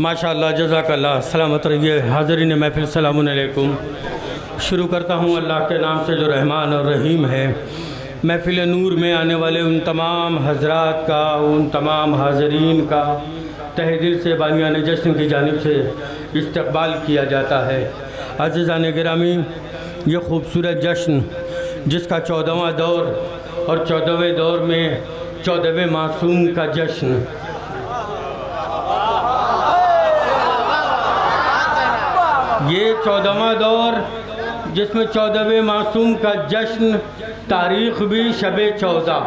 माशाअल्लाह, जज़ाकल्लाह, सलामत रहिए। हाज़रीन महफ़िल, सलामुन अलैकुम। शुरू करता हूँ अल्लाह के नाम से जो रहमान और रहीम है। महफ़िल नूर में आने वाले उन तमाम हज़रात का, उन तमाम हाज़रीन का तहे दिल से बानियान जश्न की जानिब से इस्तक़बाल किया जाता है। अज़ीज़ान गिरामी, ये ख़ूबसूरत जश्न जिसका 14वां दौर और 14वें दौर में 14वें मासूम का जश्न, ये 14वां दौर जिसमें 14वें मासूम का जश्न, तारीख़ भी शब-ए 14।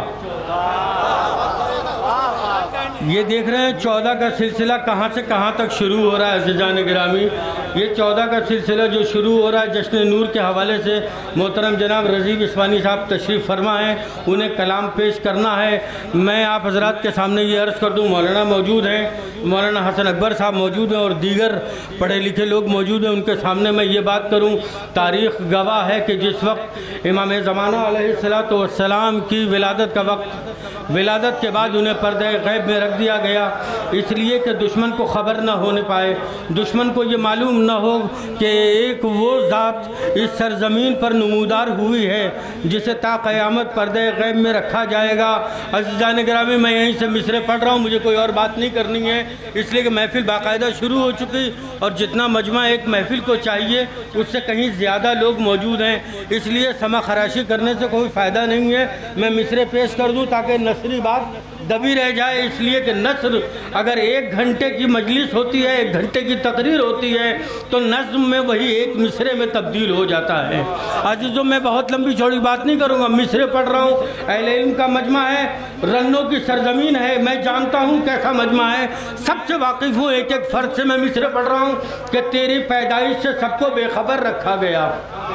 ये देख रहे हैं 14 का सिलसिला कहाँ से कहाँ तक शुरू हो रहा है। अज़ीज़ान गिरामी, ये 14 का सिलसिला जो शुरू हो रहा है जश्न नूर के हवाले से, मोहतरम जनाब रज़ीब इस्मानी साहब तशरीफ़ फरमा है, उन्हें कलाम पेश करना है। मैं आप हज़रात के सामने ये अर्ज़ कर दूँ, मौलाना मौजूद हैं, मौलाना हसन अकबर साहब मौजूद हैं और दीगर पढ़े लिखे लोग मौजूद हैं। उनके सामने मैं ये बात करूँ, तारीख़ गवाह है कि जिस वक्त इमाम ज़माना अलैहिस्सलातु वस्सलाम की विलादत का वक्त, विलादत के बाद उन्हें पर्दे गैब में रख दिया गया, इसलिए कि दुश्मन को ख़बर न होने पाए, दुश्मन को ये मालूम न हो कि एक वो ज़ात इस सरज़मीन पर नमूदार हुई है जिसे ता क़यामत पर्दे गैब में रखा जाएगा। अज़ीज़ान गिरामी, मैं यहीं से मिसरे पढ़ रहा हूँ, मुझे कोई और बात नहीं करनी है, इसलिए कि महफ़िल बाकायदा शुरू हो चुकी और जितना मजमा एक महफ़िल को चाहिए उससे कहीं ज़्यादा लोग मौजूद हैं, इसलिए समा खराशी करने से कोई फ़ायदा नहीं है। मैं मिसरे पेश कर दूँ ताकि नसरी बात दबी रह जाए, इसलिए कि नस्र अगर 1 घंटे की मजलिस होती है, 1 घंटे की तकरीर होती है, तो नज़्म में वही एक मिसरे में तब्दील हो जाता है। अजीज़ों, मैं बहुत लंबी चौड़ी बात नहीं करूँगा, मिसरे पढ़ रहा हूँ। अहले इल्म का मजमा है, रन्नों की सरजमीन है, मैं जानता हूँ कैसा मजमा है, सबसे वाकिफ़ हूँ। एक एक फ़र्द से मैं मिसरे पढ़ रहा हूँ कि तेरी पैदाइश से सबको बेखबर रखा गया,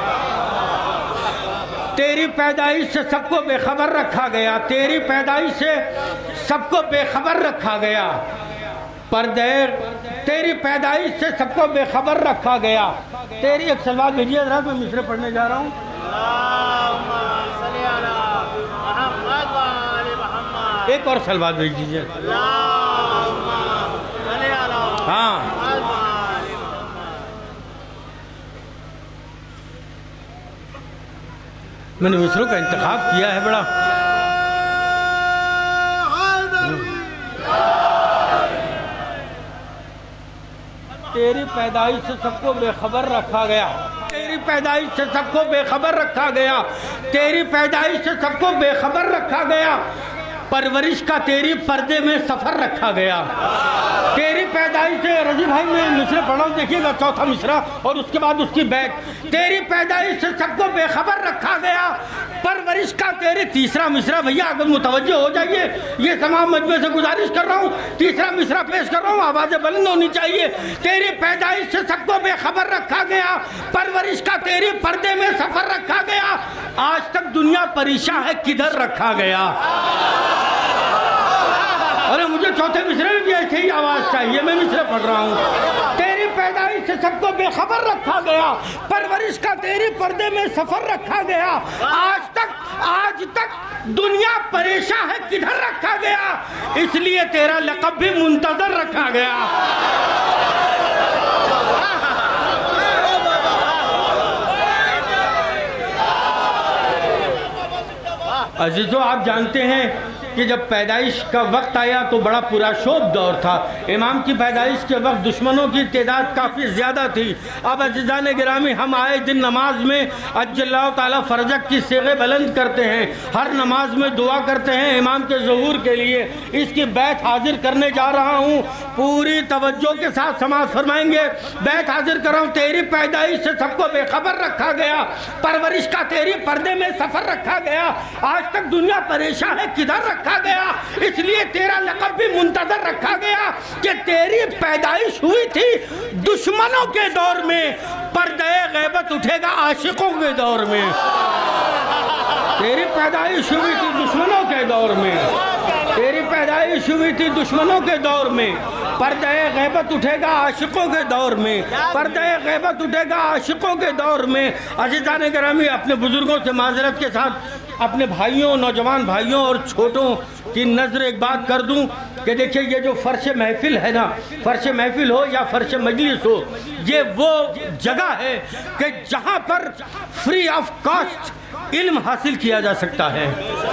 तेरी पैदाइश से सबको बेखबर रखा गया, तेरी पैदाइश से सबको बेखबर रखा गया, पर्दे तेरी पैदाइश से सबको बेखबर रखा गया। तेरी एक सलवात भेजिए जरा, मैं मिसरे पढ़ने जा रहा हूँ। एक और सलवात भेज दीजिए। हाँ, मैंने मिसरों का इंतखाब किया है बड़ा। तेरी पैदाइश से सबको बेखबर रखा गया, तेरी पैदाइश से सबको बेखबर रखा गया, तेरी पैदाइश से सबको बेखबर रखा गया, परवरिश का तेरी पर्दे में सफ़र रखा गया। तेरी पैदाइश से, रजी भाई मैं मिसरे पढ़ा हूँ, देखिएगा 4था मिसरा और उसके बाद उसकी बैठ। तेरी पैदाइश से सबको बेखबर रखा गया, परवरिश का तेरी, तीसरा मिसरा भैया अगर मुतवज्जो हो जाइए, ये तमाम मजमे से गुजारिश कर रहा हूँ, तीसरा मिसरा पेश कर रहा हूँ, आवाज़ें बुलंद होनी चाहिए। तेरी पैदाइश से सबको बेखबर रखा गया, परवरिश का तेरी पर्दे में सफ़र रखा गया, आज तक दुनिया परेशान है किधर रखा गया। अरे मुझे चौथे मिसरे में भी ऐसे ही आवाज़ चाहिए, मैं मिसरे पढ़ रहा हूँ। तेरी पैदाइश से सबको बेखबर रखा गया, परवरिश का तेरी पर्दे में सफ़र रखा गया, आज तक दुनिया परेशान है किधर रखा गया, इसलिए तेरा लक़ब भी मुंतज़र रखा गया। अजीज़ों, आप जानते हैं कि जब पैदाइश का वक्त आया तो बड़ा पुरशोभ दौर था। इमाम की पैदाइश के वक्त दुश्मनों की तादाद काफ़ी ज़्यादा थी। अब अज़ीज़ान गिरामी, हम आए दिन नमाज में अज्जल्लाहु ताला फ़रजक की सेगे बुलंद करते हैं, हर नमाज में दुआ करते हैं इमाम के ज़हूर के लिए। इसकी बैत हाजिर करने जा रहा हूँ, पूरी तवज्जो के साथ समाज फरमाएंगे। बैत हाजिर कर रहा हूँ। तेरी पैदाइश से सबको बेखबर रखा गया, परवरिश का तेरी पर्दे में सफ़र रखा गया, आज तक दुनिया परेशान है किधर रखा गया, इसलिए तेरा लक़ब भी मुंतज़र रखा गया कि तेरी पैदाइश हुई थी दुश्मनों के दौर में, पर्दे गैबत उठेगा आशिकों के दौर में। तेरी पैदाइश हुई थी दुश्मनों के दौर में, तेरी पैदाइश हुई थी दुश्मनों के दौर में, पर्दे गैबत उठेगा आशिकों के दौर में, पर्दे गैबत उठेगा आशिकों के दौर में। अज़ीज़ान गिरामी, अपने बुजुर्गों से माजरत के साथ अपने भाइयों, नौजवान भाइयों और छोटों की नज़र एक बात कर दूं कि देखिए, ये जो फ़र्श महफिल है ना, फ़र्श महफिल हो या फ़र्श मजलिस हो, ये वो जगह है कि जहाँ पर फ्री ऑफ कॉस्ट इल्म हासिल किया जा सकता है।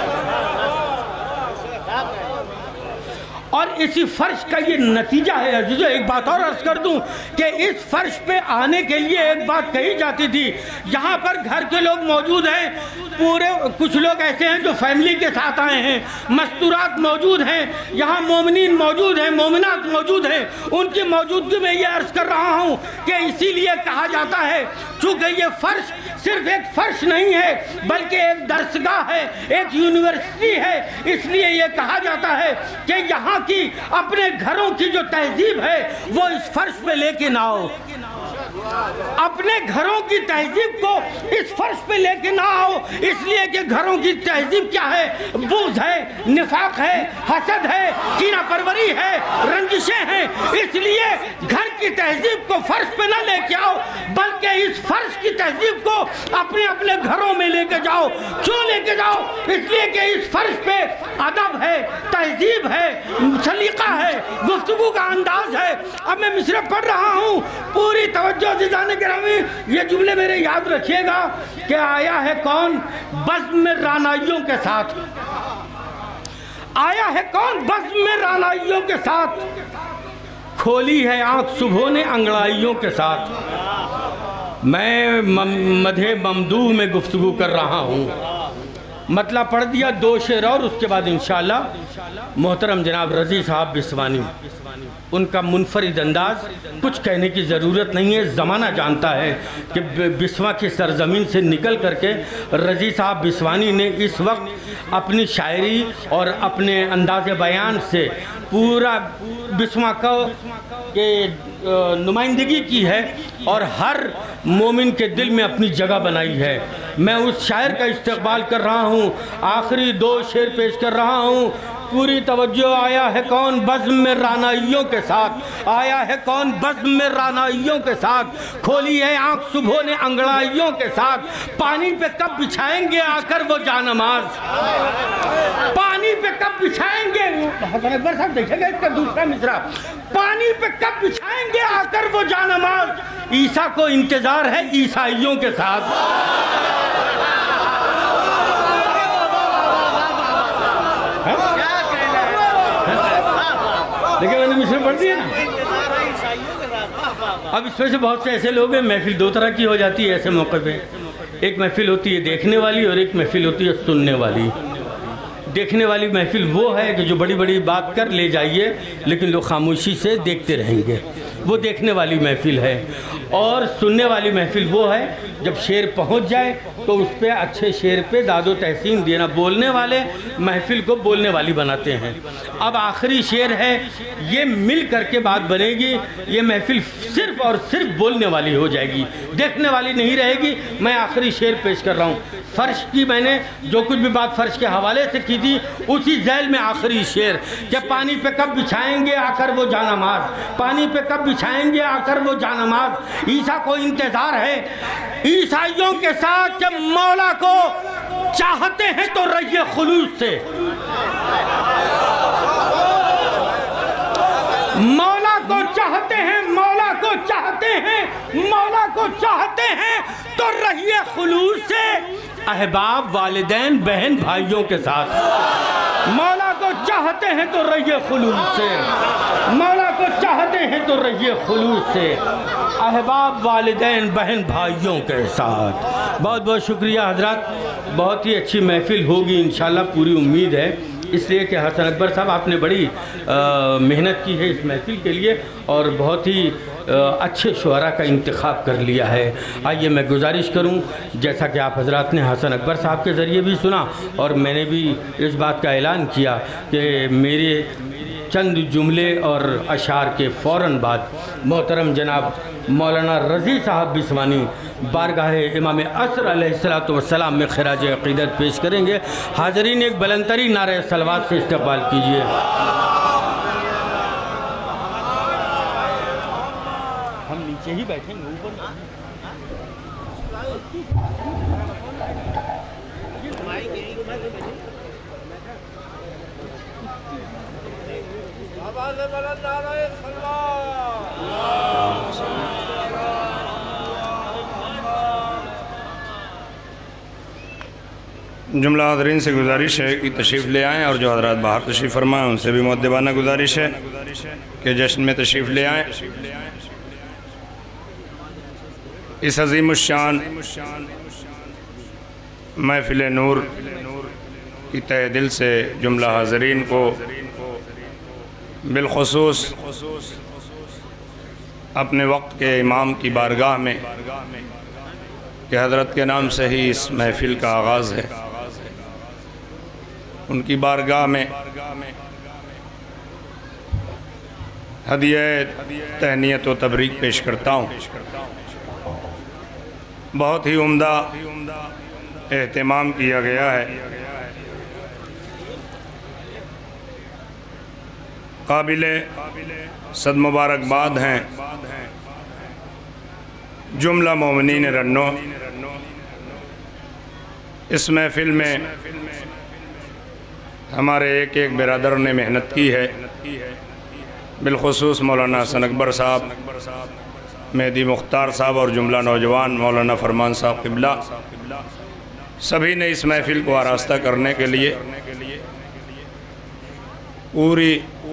और इसी फर्श का ये नतीजा है अजीजों। एक बात और अर्ज कर दूं कि इस फर्श पे आने के लिए एक बात कही जाती थी, यहाँ पर घर के लोग मौजूद हैं, पूरे कुछ लोग ऐसे हैं जो फैमिली के साथ आए हैं, मस्तूरात मौजूद हैं, यहाँ मोमिनीन मौजूद हैं, मोमिनात मौजूद हैं। उनकी मौजूदगी में ये अर्ज कर रहा हूँ कि इसीलिए कहा जाता है, चूँकि ये फर्श सिर्फ एक फर्श नहीं है बल्कि एक दरसगाह है, एक यूनिवर्सिटी है, इसलिए ये कहा जाता है कि यहाँ की अपने घरों की जो तहजीब है वो इस फर्श पे लेके ना आओ, अपने घरों की तहजीब को इस फर्श पे लेके ना आओ, इसलिए कि घरों की तहजीब क्या है? बुग़्ज़ है, निफाक है, हसद है, कीना परवरी है, रंजिशें हैं। इसलिए घर की तहजीब को फर्श पे ना लेके आओ बल्कि इस फर्श की तहजीब को अपने अपने घरों में लेके जाओ। क्यों लेके जाओ? इसलिए कि इस फर्श पे अदब है, तहजीब है, सलीका है, गुफ्तगू का अंदाज है। अब मैं मिसरे पढ़ रहा हूँ, पूरी तवज्जो अज़ीज़ान गिरामी, ये जुमले मेरे याद रखिएगा कि आया है कौन बज़्म में रानाइयों के साथ, आया है कौन बज़्म में रानाइयों के साथ, खोली है आँख सुबह ने अंगड़ाइयों के साथ। मैं मधे ममदूह में गुफ्तगू कर रहा हूँ, मतलब पढ़ दिया 2 शेर और उसके बाद इंशाअल्लाह मोहतरम जनाब रज़ी साहब बिस्वानी, उनका मुनफरिद अंदाज, कुछ कहने की ज़रूरत नहीं है। ज़माना जानता है कि बिस्वा की सरज़मीन से निकल करके रज़ी साहब बिस्वानी ने इस वक्त अपनी शायरी और अपने अंदाज़ बयान से पूरा बिस्वा का के नुमाइंदगी की है और हर मोमिन के दिल में अपनी जगह बनाई है। मैं उस शायर का इस्तक़बाल कर रहा हूँ, आखिरी 2 शेर पेश कर रहा हूँ। पूरी तवज्जो। आया है कौन बज़्म में रानाइयों के साथ, आया है कौन बज़्म में रानाइयों के साथ, खोली है आँख सुबह ने अंगड़ाइयों के साथ। पानी पे कब बिछाएंगे आकर वो जानमाज, पानी पे कब बिछाएंगे, हसन अकबर साहब देखेंगे इसका दूसरा मिसरा, पानी पे कब बिछाएंगे आकर वो जानमाज। ईसा को इंतजार है ईसाइयों के साथ। देखिए मैंने मिसरे पढ़ दिया ना। अब इसमें से बहुत से ऐसे लोग हैं, महफिल 2 तरह की हो जाती है ऐसे मौके पे। एक महफिल होती है देखने वाली और एक महफिल होती है सुनने वाली। देखने वाली महफिल वो है कि जो बड़ी बड़ी बात कर ले जाइए लेकिन लोग खामोशी से देखते रहेंगे, वो देखने वाली महफिल है। और सुनने वाली महफिल वो है जब शेर पहुंच जाए तो उस पर अच्छे शेर पे दादो तहसीन देना। बोलने वाले महफिल को बोलने वाली बनाते हैं। अब आखिरी शेर है, ये मिल करके बात बनेगी, ये महफिल सिर्फ और सिर्फ बोलने वाली हो जाएगी, देखने वाली नहीं रहेगी। मैं आखिरी शेर पेश कर रहा हूँ। फ़र्श की मैंने जो कुछ भी बात फ़र्श के हवाले से की थी उसी झैल में आखिरी शेर कि पानी पे कब बिछाएंगे आकर वो जानमाज, पानी पे कब बिछाएंगे आकर वो जानमाज। ईसा को इंतज़ार है ईसाइयों के साथ कि मौला को चाहते हैं तो रहिए खुलूस से, मौला को चाहते हैं, मौला को चाहते हैं, मौला को चाहते हैं तो रहिए खुलूस से, अहबाब वालिदैन बहन भाइयों के साथ। मौला को चाहते हैं तो रहिए खुलूस से, मौला को चाहते हैं तो रहिए खुलूस से, अहबाब वालिदैन बहन भाइयों के साथ। बहुत बहुत शुक्रिया हजरात, बहुत ही अच्छी महफिल होगी इंशाल्लाह, पूरी उम्मीद है। इसलिए कि हसन अकबर साहब आपने बड़ी मेहनत की है इस महफिल के लिए और बहुत ही अच्छे शुअरा का इंतखाब कर लिया है। आइए मैं गुजारिश करूं, जैसा कि आप हजरात ने हसन अकबर साहब के ज़रिए भी सुना और मैंने भी इस बात का ऐलान किया कि मेरे चंद जुमले और अशार के फ़ौरन बाद मोहतरम जनाब मौलाना रज़ी साहब बिस्वानी बारगाह इमाम असर अलैहिस्सलातु वस्सलाम में खिराज अक़ीदत पेश करेंगे। हाज़रीन एक बुलंदतरी नारे सलवात से इस्तक़बाल कीजिए। हम नीचे ही बैठेंगे, ऊपर जुमला हाज़रीन से गुजारिश है कि तशरीफ़ ले आएँ और जो हज़रात बाहर तशरीफ़ फरमाएँ उनसे भी मुअद्दबाना गुजारिश है कि जश्न में तशरीफ़ ले आएँ। इस अज़ीमुश्शान महफ़िल नूर की तहे दिल से जुमला हाज़रीन को बिलख़ुसूस अपने वक्त के इमाम की बारगाह में कि हज़रत के नाम से ही इस महफ़िल का आगाज़ है, उनकी बारगाह में हदिया तहनीयत व तबरीक पेश करता हूँ। बहुत ही उम्दा एहतमाम किया गया है। काबिले सद मुबारकबाद हैं जुमला मोमिनीन रन्नो। इस महफ़िल में हमारे एक एक बिरादर ने मेहनत की है, बिलख़ुसूस मौलाना हसन अकबर साहब, मेहदी मुख्तार साहब और जुमला नौजवान मौलाना फरमान साहब क़िबला, सभी ने इस महफ़िल को आरास्ता करने के लिए पूरी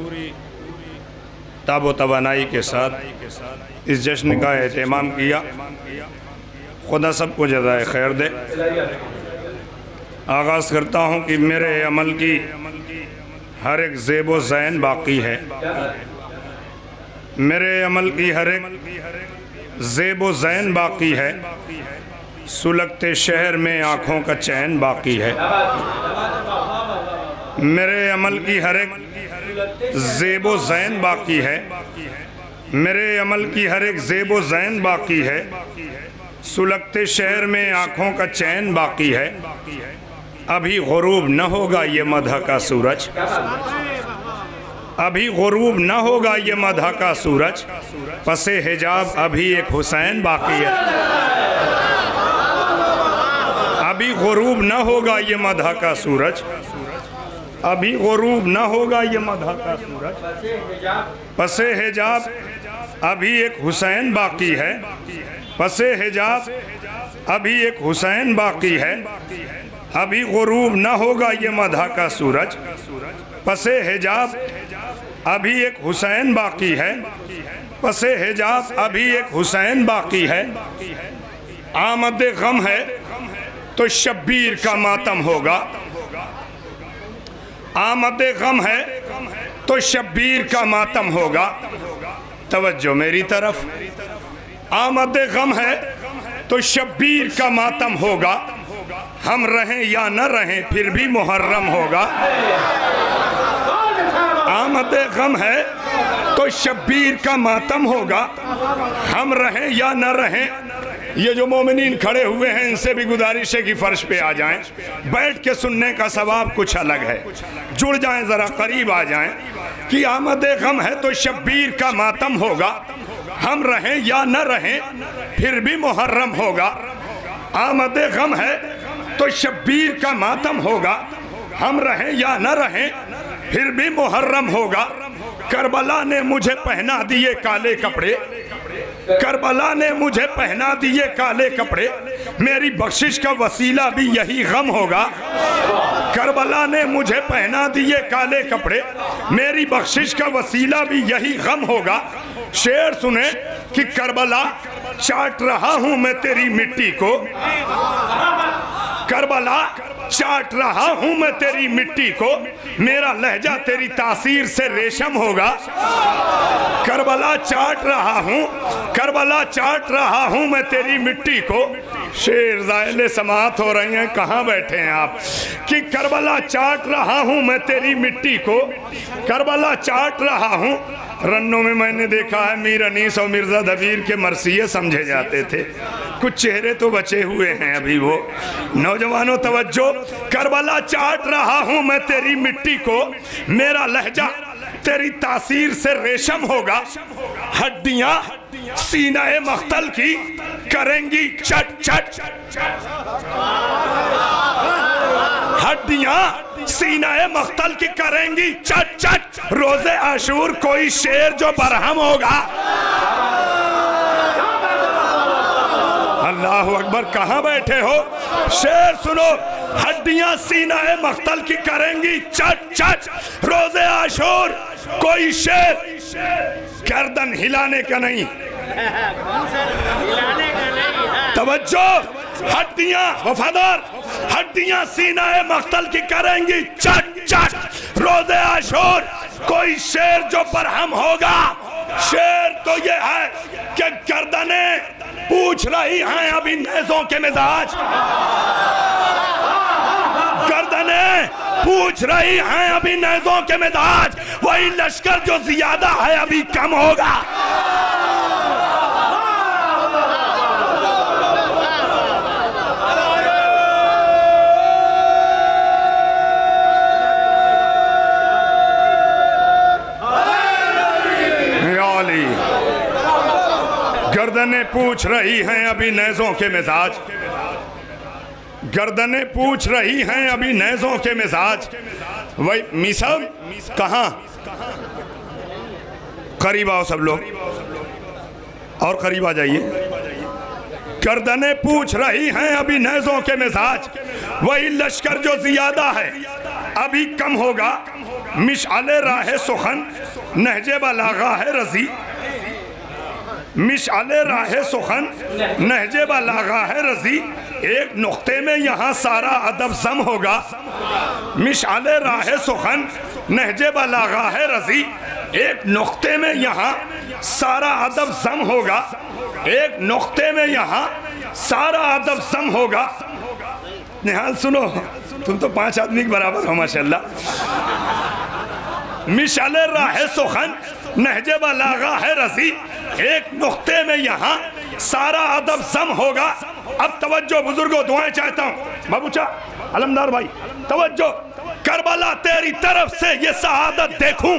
ताबो तवानाई के साथ इस जश्न का एहतमाम किया। खुदा सबको जज़ाए खैर दे। आगाज़ करता हूँ कि मेरे अमल की हर एक ज़ेब व ज़ैन बाकी है, मेरे अमल की हर एक ज़ेब व ज़ैन बाकी है, सुलगते शहर में आँखों का चैन बाकी है। मेरे अमल की हर एक ज़ेब व ज़ैन बाकी है, मेरे अमल की हर एक ज़ेब व ज़ैन बाकी है, सुलगते शहर में आँखों का चैन बाकी है। अभी गुरूब न होगा ये मदह का सूरज, अभी गुरूब न होगा ये मदह का सूरज, पसे हिजाब अभी एक हुसैन बाकी है। अभी गुरूब न होगा ये मदह का सूरज, अभी गुरूब न होगा ये मदह का सूरज, पसे हिजाब अभी एक हुसैन बाकी है, पसे हिजाब अभी एक हुसैन बाकी है। अभी गुरूब न होगा ये मदह का सूरज, पसे हिजाब अभी एक हुसैन बाकी है, पसे हिजाब अभी एक हुसैन बाकी है। आमद गम है तो शब्बीर का मातम होगा, आमद गम है तो शब्बीर का मातम होगा। तवज्जो मेरी तरफ, आमद गम है तो शब्बीर का मातम होगा, हम रहें या न रहें फिर भी मुहर्रम होगा। आमद गम है तो शब्बीर का मातम होगा, हम रहें या न रहें। ये जो मोमिनीन खड़े हुए हैं इनसे भी गुजारिश है कि फर्श पे आ जाएं, बैठ के सुनने का सवाब कुछ अलग है, जुड़ जाएं, ज़रा करीब आ जाएं कि आमद गम है तो शब्बीर का मातम होगा, हम रहें या न रहें फिर भी मुहर्रम होगा। आमद गम है तो शब्बीर का मातम होगा, हम रहें या न रहें फिर भी मुहर्रम होगा। करबला ने मुझे पहना दिए काले कपड़े, करबला ने मुझे पहना दिए काले कपड़े, मेरी बख्शिश का वसीला भी यही गम होगा। करबला ने मुझे पहना दिए काले कपड़े, मेरी बख्शिश का वसीला भी यही गम होगा। शेर सुने कि करबला चाट रहा हूं मैं तेरी मिट्टी को, करबला चाट रहा हूं मैं तेरी मिट्टी को, मेरा लहजा तेरी तासीर से रेशम होगा। करबला चाट रहा हूं, करबला चाट रहा हूं मैं तेरी मिट्टी को, शेर ज़ायले समात हो रही हैं, कहाँ बैठे हैं आप? कि करबला चाट रहा हूँ मैं तेरी मिट्टी को, करबला चाट रहा हूँ। रन्नों में मैंने देखा है मीर अनीस और मिर्ज़ा दबीर के मरसिये समझे जाते थे, कुछ चेहरे तो बचे हुए हैं अभी वो। नौजवानों तवज्जो, करबला चाट रहा हूँ मैं तेरी मिट्टी को, मेरा लहजा तेरी तासीर से रेशम होगा, हड्डियां सीना-ए मख्तल की करेंगी चट चट, हड्डियां सीना-ए मख्तल की करेंगी चट चट। रोजे आशूर कोई शेर जो बरहम होगा। अल्लाह अकबर, कहाँ बैठे हो? शेर सुनो, हड्डियां सीना-ए मख्तल की करेंगी चट चट। रोजे आशूर कोई शेर गर्दन हिलाने का नहीं, तवज्जो, हड्डियां वफादार, हड्डियां सीना-ए मख्तल की करेंगी चट चट। रोजे आशूर कोई शेर जो बरहम होगा। शेर तो ये है कि गर्दने पूछ रही हैं अभी नेज़ों के मिजाज, गर्दने पूछ रही हैं अभी नेज़ों के मिजाज। वही लश्कर जो ज्यादा है अभी कम होगा। गर्दने पूछ रही हैं अभी नेज़ों के मिजाज, गर्दने पूछ रही हैं अभी नेज़ों के मिजाज। वही मीसा कहाँ? करीब आओ सब लोग, और करीब आ जाइए। गर्दने पूछ रही हैं अभी नेज़ों के मिजाज, वही लश्कर जो ज्यादा है अभी कम होगा। मिशाले राहे सुखन नहजे बलागा है रजी, मिशाले राहे सुखन नहजे बलागा है रजी। एक नुक्ते में यहाँ सारा अदब जम होगा। मिशाले राहे सुखन नहजे बलागा है रजी, एक नुक्ते में यहाँ सारा अदब जम होगा, एक नुक्ते में यहाँ सारा अदब जम होगा। निहाल सुनो, तुम तो 5 आदमी के बराबर हो माशाल्लाह। मिशाले राहे सुखन नहजे बलागा है रजी, एक नुक्ते में यहाँ सारा अदब जम होगा। अब तवज्जो बुजुर्गों, दुआएं चाहता हूँ। बाबूचा अलमदार भाई तवज्जो, करबला तेरी तरफ से ये शहादत देखूं,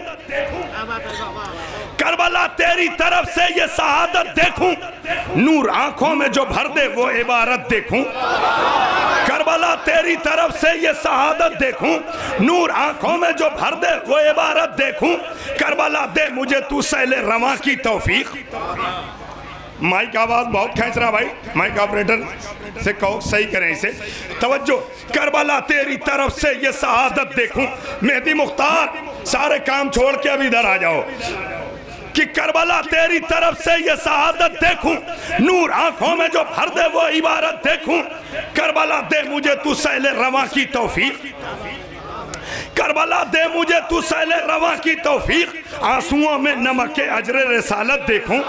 करबला तेरी तरफ से ये शहादत देखूं, नूर आंखों में जो भर दे वो इबारत देखूं। करबला तेरी तरफ से ये शहादत देखूं, नूर आंखों में जो भर दे वो इबारत देखूं। करबला दे मुझे तू सैले रवा की तौफीक। माइक आवाज बहुत खींच रहा भाई, माइक ऑपरेटर से कहो सही करें इसे। तवज्जो, करबला तेरी तरफ से ये शहादत देखूं। मेहदी मुख्तार सारे काम छोड़ के अब इधर आ जाओ। कि करबला तेरी तरफ से ये शहादत देखूं, नूर आंखों में जो भर दे वो इबारत देखूं। करबला दे मुझे तू सैले रवा की तौफीक, करबला दे मुझे तू सैले रवा की तौफीक। आंसुओं में नमक के अजरे रिसालत देखूं।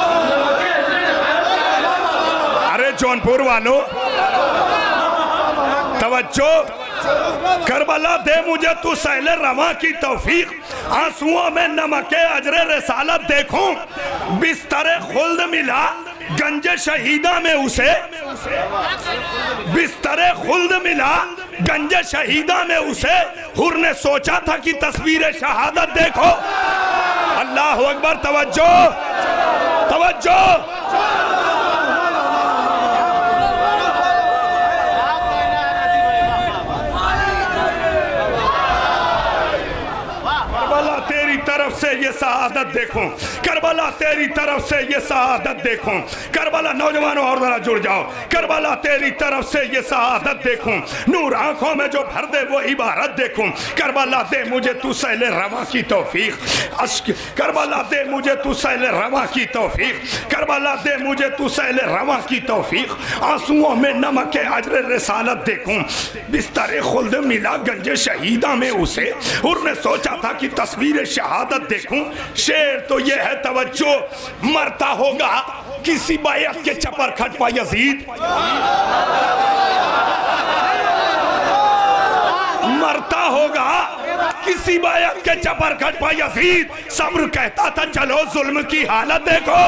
अरे जौनपुर वालों तवज्जो, करबला दे मुझे तू सैले रवा की तौफीक। आंसुओं में नमक के अजरे रिसालत देखूं। बिस्तरे खुल्द मिला गंजे शहीदा में उसे, बिस्तरे खुल्द मिला गंजे शहीदा में उसे। हुर ने सोचा था कि तस्वीर शहादत देखो। अल्लाह अकबर, तवज्जो तवज्जो। तरफ से ये शहादत देखूं, करबला तेरी तरफ से ये शहादत देखूं। करबला, नौजवानों और जरा जुड़ जाओ। करबला तेरी तरफ से ये शहादत देखूं, नूर आंखों में जो भर दे वो इबारत देखूं। करबला दे मुझे तू सैले रवा की तौफीक। अश्क, करबला दे मुझे तू सैले रवा की तौफीक। करबला दे मुझे तू सैले रवा की तौफीक। आंसुओं में नमक के अजर रिसालत देखूं। बिस्तरे खुल्द मिला गंजे शहीदा में उसे। उसने सोचा था कि तस्वीर शहादत देखूं। शेर तो ये है, तवज्जो, मरता होगा किसी बैत के चपरखट पर यजीद मरता होगा, किसी बैत के चपरखट पर यजीद सब्र कहता था चलो जुल्म की हालत देखो।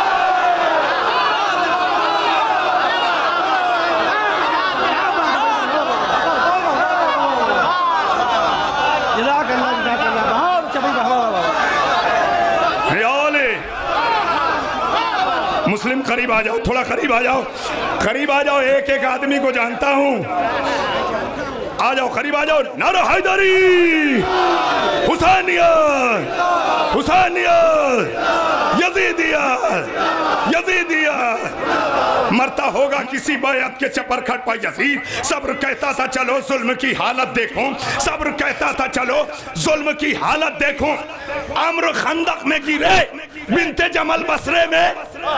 मुस्लिम करीब आ जाओ, थोड़ा करीब आ जाओ, करीब आ जाओ, एक एक आदमी को जानता हूं, आ जाओ करीब आ जाओ। नारा हैदरी, हुसैनियत, हुसैनियत, यजीदियत, यजीदियत। मरता होगा किसी बैत के चपरखट पर यजीद सब्र कहता था चलो जुल्म की हालत देखो, सब्र कहता था चलो जुल्म की हालत देखो। अम्र खंदक में गिरे बिनते जमल बसरे में,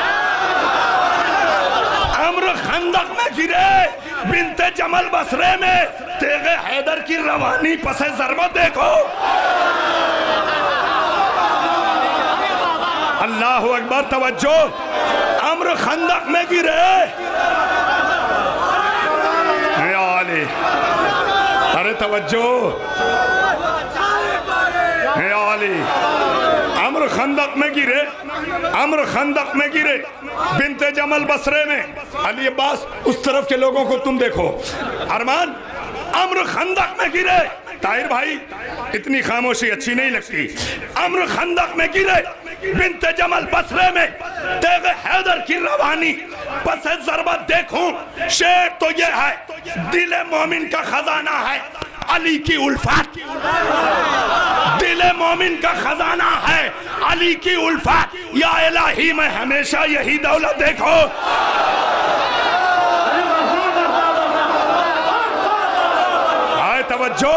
अम्र खंदक में गिरे बिनते जमल बसरे में, तेगे हैदर की रवानी पसे ज़रबत देखो। अल्लाह अकबर, तवज्जो, अम्र खंदक में गिरे, अरे तवज्जो, अम्र खंदक में गिरे, अम्र खंदक में गिरे बिनते जमल बसरे में। अली अब्बास उस तरफ के लोगों को तुम देखो, अरमान अम्र खंदक में गिरे। ताहिर भाई इतनी खामोशी अच्छी नहीं लगती। अम्र खंदक में गिरे बिनते जमल बसरे में, तेगे हैदर की रवानी पसे ज़रबत देखूं। शेर तो ये है दिले मोमिन का खजाना है अली की उल्फत, दिले मोमिन का खजाना है अली की उल्फत। या इलाही मैं हमेशा यही दौलत देखो। हाय तवज्जो,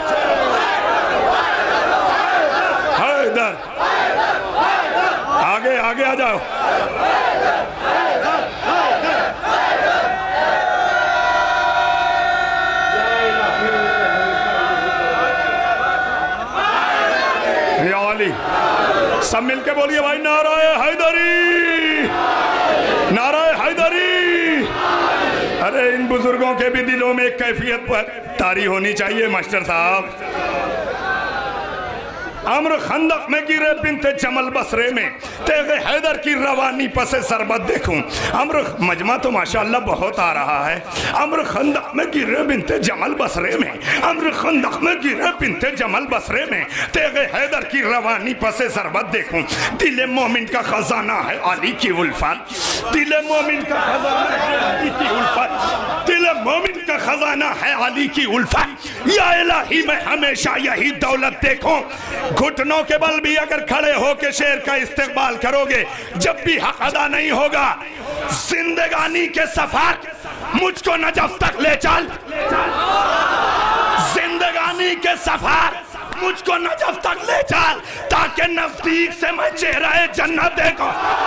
हाय इधर आगे आगे आ जाओ। सब मिलके बोलिए भाई, नाराए हैदरी, नाराए हैदरी। अरे इन बुजुर्गों के भी दिलों में एक कैफियत पर तारी होनी चाहिए मास्टर साहब। अम्र खंदक में गिरे बिनते जमल बसरे में, तेगे हैदर की रवानी पसे सरबत देखूं। अम्र मजमा तो माशाअल्लाह बहुत आ रहा है। अम्र खंदक में गिरे बिनते जमल बसरे में, अम्र खंदक में गिरे बिनते जमल बसरे में, तेगे हैदर की रवानी पसे सरबत देखूं। दिले मोमिन का खजाना है अली की उल्फत, दिले मोमिन का खजाना है अली की उल्फत, दिले मोमिन का खजाना है अली की उल्फत। या इलाही मैं हमेशा यही दौलत देखूं। घुटनों के बल भी अगर खड़े होकर शेर का इस्तेकबाल करोगे, जब भी हक अदा नहीं होगा, जिंदगानी के सफर मुझको नजफ तक ले चल, जिंदगानी के सफर मुझको नजफ तक ले चल, ताकि नजदीक से मैं चेहरा जन्नत देखो।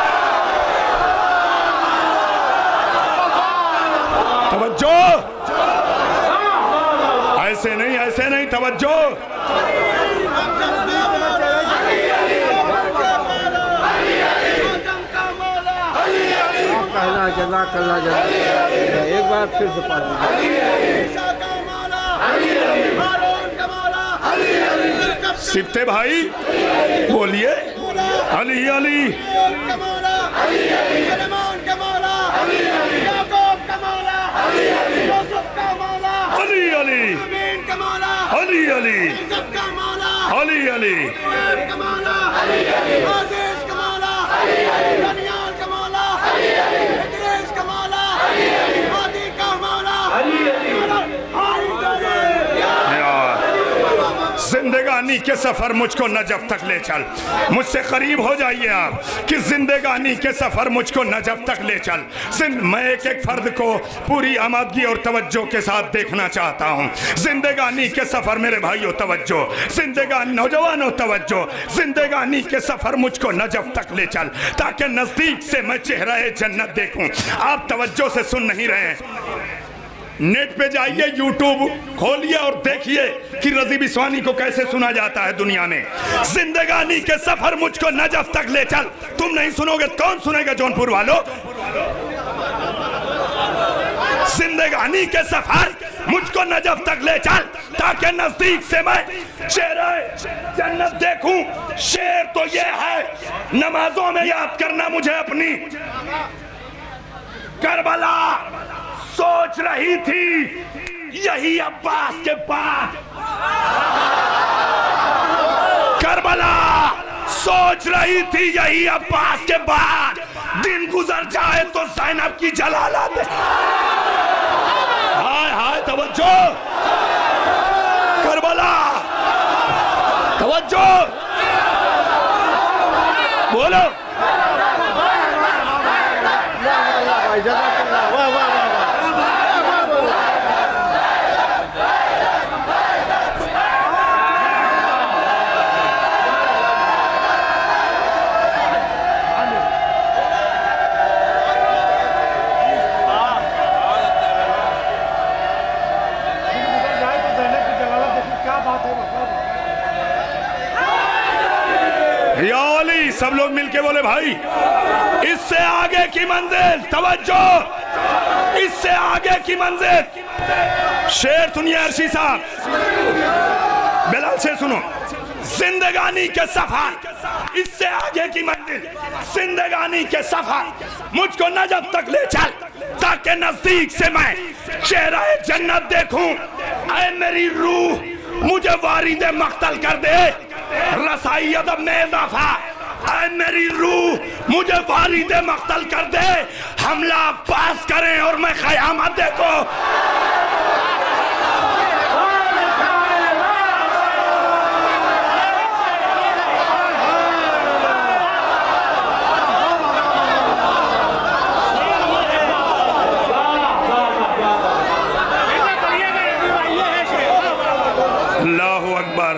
तवज्जो, ऐसे नहीं, ऐसे नहीं, तवज्जो। एक बार फिर से पढ़ सिफ्ते भाई बोलिए, अली अली, अली अली, अली अली, अली अली, जिंदगानी के सफर मुझको नजफ तक ले चल। मुझसे करीब हो जाइए आप कि जिंदगानी के सफर मुझको नजफ तक ले चल। मैं एक एक फर्द को पूरी आमादगी और तवज्जो के साथ देखना चाहता हूँ। जिंदगानी के सफर मेरे भाइयों तवज्जो, जिंदगानी नौजवानों तवज्जो, जिंदगानी के सफर मुझको नजफ तक ले चल, ताकि नजदीक से मैं चेहरा जन्नत देखूं। आप तवज्जो से सुन नहीं रहे हैं। नेट पे जाइए, यूट्यूब खोलिए और देखिए कि रजी बिस्वानी को कैसे सुना जाता है दुनिया में। जिंदगानी के सफर मुझको नजफ तक ले चल। तुम नहीं सुनोगे कौन सुनेगा जौनपुर वालों? जिंदगानी के सफर मुझको नजफ तक ले चल, ताकि नजदीक से मैं चेहरे जन्नत देखूं। शेर तो ये है, नमाजों में याद करना मुझे अपनी। करबला सोच रही थी यही अब्बास के पास, करबला सोच रही थी यही अब्बास के बाद दिन गुजर जाए तो ज़ैनब की जलालत। हाय हाय तवज्जो, करबला तवज्जो, बोलो। सब लोग मिलके बोले भाई, इससे आगे की मंजिल, तवज्जो, इससे आगे की मंजिल। शेर सुनिए अर्शी साहब, बिलाल शेर सुनो। जिंदगानी के सफर, इससे आगे की मंजिल, जिंदगानी के सफर मुझको नजफ तक ले चल, ताकि नजदीक से मैं चेहरा जन्नत देखूं। ऐ मेरी रूह मुझे वारिद मख्तल कर दे, रसाई अदब में इजाफा। ऐ मेरी रूह मुझे वारिद मख्तल कर दे, हमला पास करें और मैं क़यामत देखो। अल्लाहु अकबर।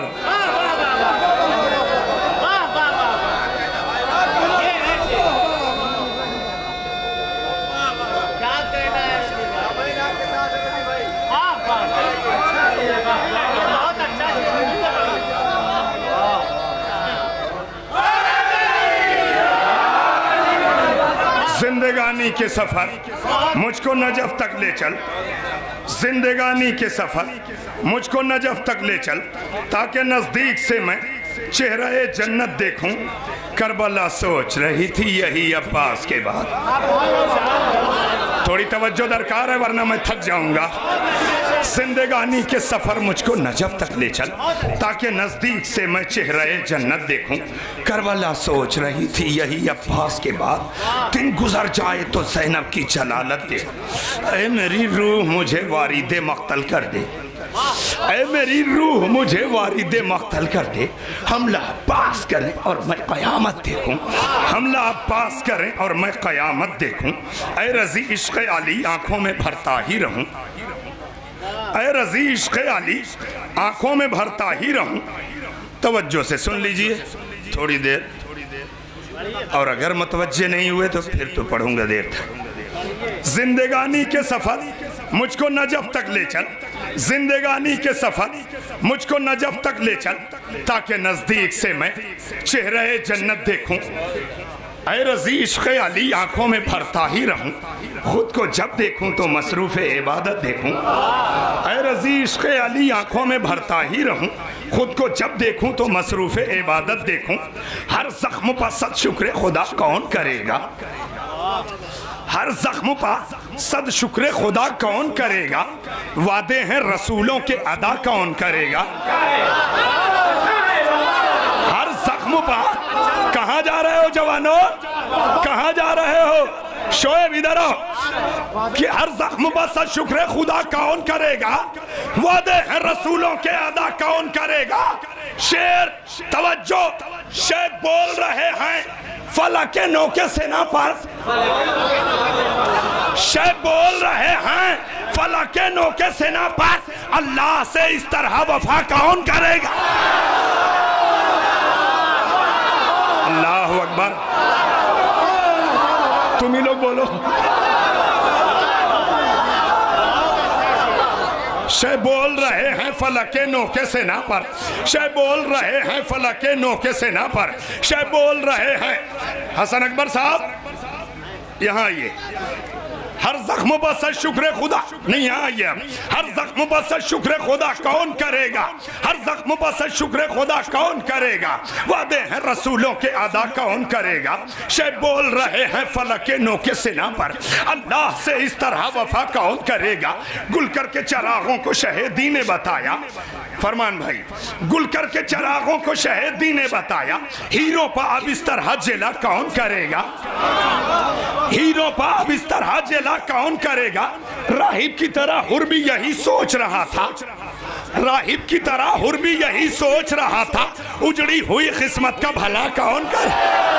जिंदगानी के सफर मुझको नजफ तक ले चल, जिंदगानी के सफर मुझको नजफ तक ले चल, ताकि नजदीक से मैं चेहरा जन्नत देखूं। करबला सोच रही थी यही अब्बास के बाद। थोड़ी तवज्जो दरकार है वरना मैं थक जाऊंगा। जिंदगानी के सफर मुझको नजफ तक ले चल, ताकि नजदीक से मैं चेहरा जन्नत देखूं। करबला सोच रही थी यही अब्बास के बाद दिन गुजर जाए तो ज़ैनब की जलालत दे। ऐ मेरी रूह मुझे वारिद मख्तल कर दे, ऐ मेरी रूह मुझे वारिद मख्तल कर दे। हमला पास करें और मैं क़यामत देखूं, हमला पास करें और मैं क़यामत देखूं। ऐ रज़ी इश्क़ अली आंखों में भरता ही रहूं, ऐ रज़ी इश्क़ अली आंखों में भरता ही रहूं। तवज्जो से सुन लीजिए थोड़ी देर, और अगर मुतवज्जे नहीं हुए तो फिर तो पढ़ूंगा देर तक। जिंदगानी के सफर मुझको नजफ तक ले चल, जिंदगानी के सफर मुझको नजफ तक ले चल, ताकि नजदीक से मैं चेहरे जन्नत देखूं। ऐ रज़ी इश्क़ अली आंखों में भरता ही रहूं, खुद को जब देखूं तो मसरूफ़ इबादत देखूं। ऐ रज़ी इश्क़ अली आंखों में भरता ही रहूं, खुद को जब देखूं तो मसरूफ़ इबादत देखूं। हर ज़ख्म पर सद शुक्र खुदा कौन करेगा, हर ज़ख्म पर सद शुक्र खुदा कौन करेगा। वादे हैं रसूलों के अदा कौन करेगा। हर ज़ख्म पर, कहाँ जा रहे हो जवानों, कहाँ जा रहे हो? शोएब इधर आओ। कि हर ज़ख्म पर सद शुक्र खुदा कौन करेगा, वादे हैं रसूलों के अदा कौन करेगा। शेर तवज्जो, शेर बोल रहे हैं फलक के नौके से ना पर, शेर बोल रहे हैं फलक के नौके से ना पर। अल्लाह से इस तरह वफा कौन करेगा। अल्लाहु अकबर। तुम ही लोग बोलो। शे बोल रहे हैं फलक के नोके सेना पर, शे बोल रहे हैं फलक के नोके सेना पर, शे बोल रहे हैं। हसन अकबर साहब यहाँ आइए। हर जख्म पर सच शुक्र खुदा नहीं, यहाँ आइए। हर जख्म पर सच शुक्र खुदा कौन करेगा, हर जख्म पर सच शुक्र खुदा कौन करेगा, वादे हैं रसूलों के अदा कौन करेगा। शे बोल रहे हैं फलक के नोके सेना पर, अल्लाह से इस तरह वफा कौन करेगा। गुलकर के चरागों को शहीदी ने बताया, फरमान भाई, गुलकर के चरागों को शहीदी ने बताया, हीरो पर अब इस तरह जिला कौन करेगा, हीरो पर अब इस तरह जिला कौन करेगा। राहिब की तरह हुर भी यही सोच रहा था, राहिब की तरह हुर भी यही सोच रहा था, उजड़ी हुई किस्मत का भला कौन करे।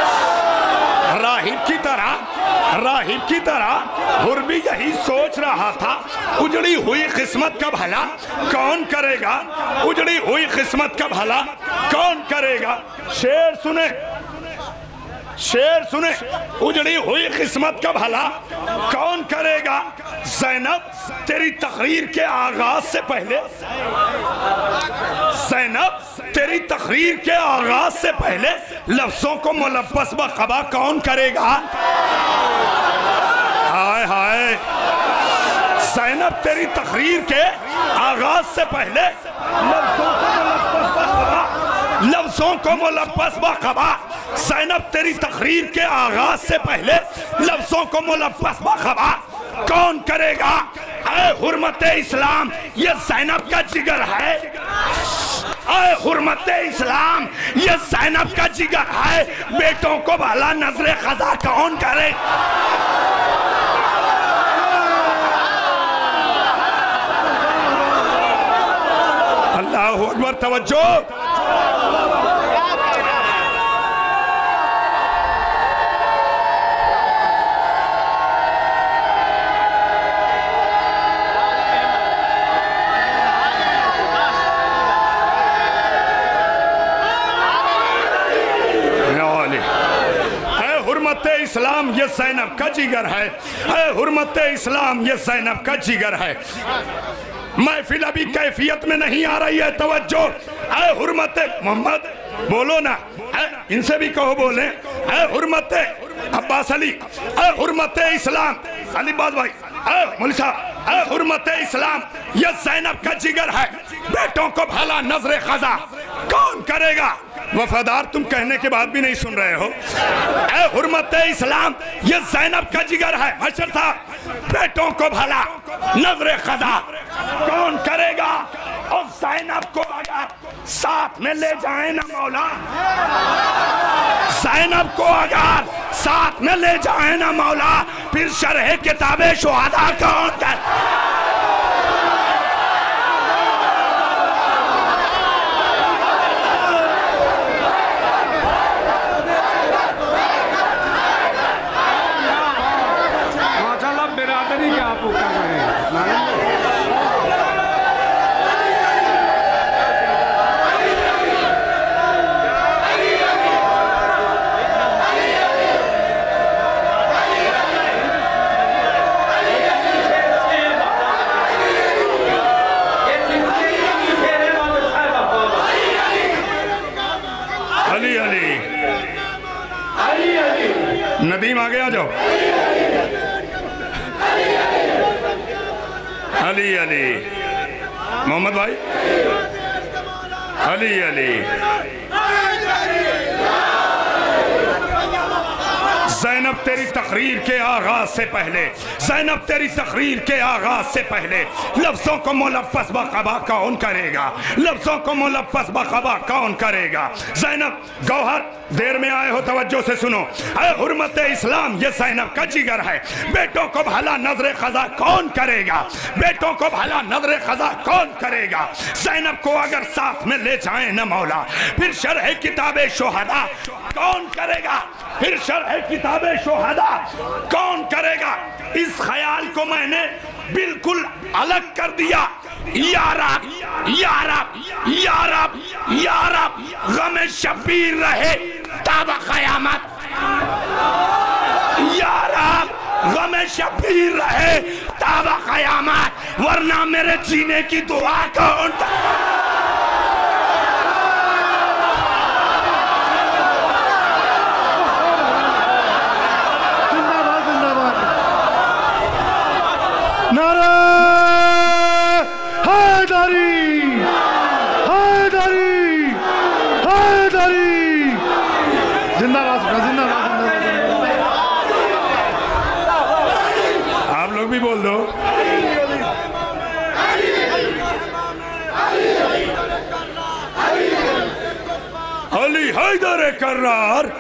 राहिब की तरह हुर भी यही सोच रहा था, उजड़ी हुई किस्मत का भला कौन करेगा, उजड़ी हुई किस्मत का भला कौन करेगा। शेर सुने, शेर सुने, उजड़ी हुई किस्मत का भला कौन करेगा। ज़ैनब तेरी तकरीर के आगाज से पहले, ज़ैनब तेरी तकरीर के आगाज से पहले लफ्जों को मुलव्वस बखबा कौन करेगा। हाय हाय, ज़ैनब तेरी तकरीर के आगाज से पहले लफ्जों को मुलव्वस बखबा, ज़ैनब तेरी तकरीर के आगाज से पहले लफ्जों को मुलव्वस बखबा कौन करेगा। ऐ हुर्मते इस्लाम ये ज़ैनब का जिगर है, ऐ हुर्मते इस्लाम ये ज़ैनब का जिगर है, बेटों को भला नजरे खजा कौन करे। अल्लाहु अकबर, तवज्जो। इस्लाम ये ज़ैनब का जिगर है, ऐ हुर्मते इस्लाम ये ज़ैनब का जिगर है। महफिल अभी कैफियत में नहीं आ रही है, तवज्जो। ऐ हुर्मते मोहम्मद बोलो ना, इनसे भी कहो बोले। ऐ हुर्मते अब्बास अली, ऐ हुर्मते इस्लाम अलीबाद भाई, ऐ मौलवी साहब, ऐ हुर्मते इस्लाम ये ज़ैनब का जिगर है, बेटों को भला नजरे खजा कौन करेगा। वफादार तुम कहने के बाद भी नहीं सुन रहे हो। ऐ हुर्मते इस्लाम ये ज़ैनब का जिगर है, मास्टर साहब बेटों को भला नजरे खजा कौन करेगा। और ज़ैनब को अगर साथ में ले जाए ना मौला, ज़ैनब को अगर साथ में ले जाए ना मौला, फिर शरह किताबे शुहदा कौन कर। नदीम आगे आ जाओ। अली अली मोहम्मद भाई, अली अली। ज़ैनब तेरी तकरीर के आगाज से पहले, ज़ैनब तेरी तकरीर के आगाज से पहले लफ्जों को मुलव्वस बखबा कौन करेगा, लफ्जों को मुलव्वस बखबा कौन करेगा। ज़ैनब गौहर देर में आए हो, तवज्जो से सुनो। ऐ हुर्मते इस्लाम ये ज़ैनब का जिगर है, बेटों को भला नजरे खजा कौन करेगा, बेटों को भला नजरे खजा कौन करेगा। ज़ैनब को अगर साथ में ले जाए न मौला, फिर शरह किताबे शुहदा कौन करेगा, फिर शरह किताबे शुहदा कौन करेगा। इस ख्याल को मैंने बिल्कुल अलग कर दिया। या रब या रब या रब या रब गम शबीर रहे ताब क़यामत, या रब गम शबीर रहे ताब ताबा क़यामत, वरना मेरे जीने की दुआ कौन नारे हैदरी, हैदरी, हैदरी, जिंदाबाद, जिंदाबाद। आप लोग भी बोल दो। अली हैदर कर्रार,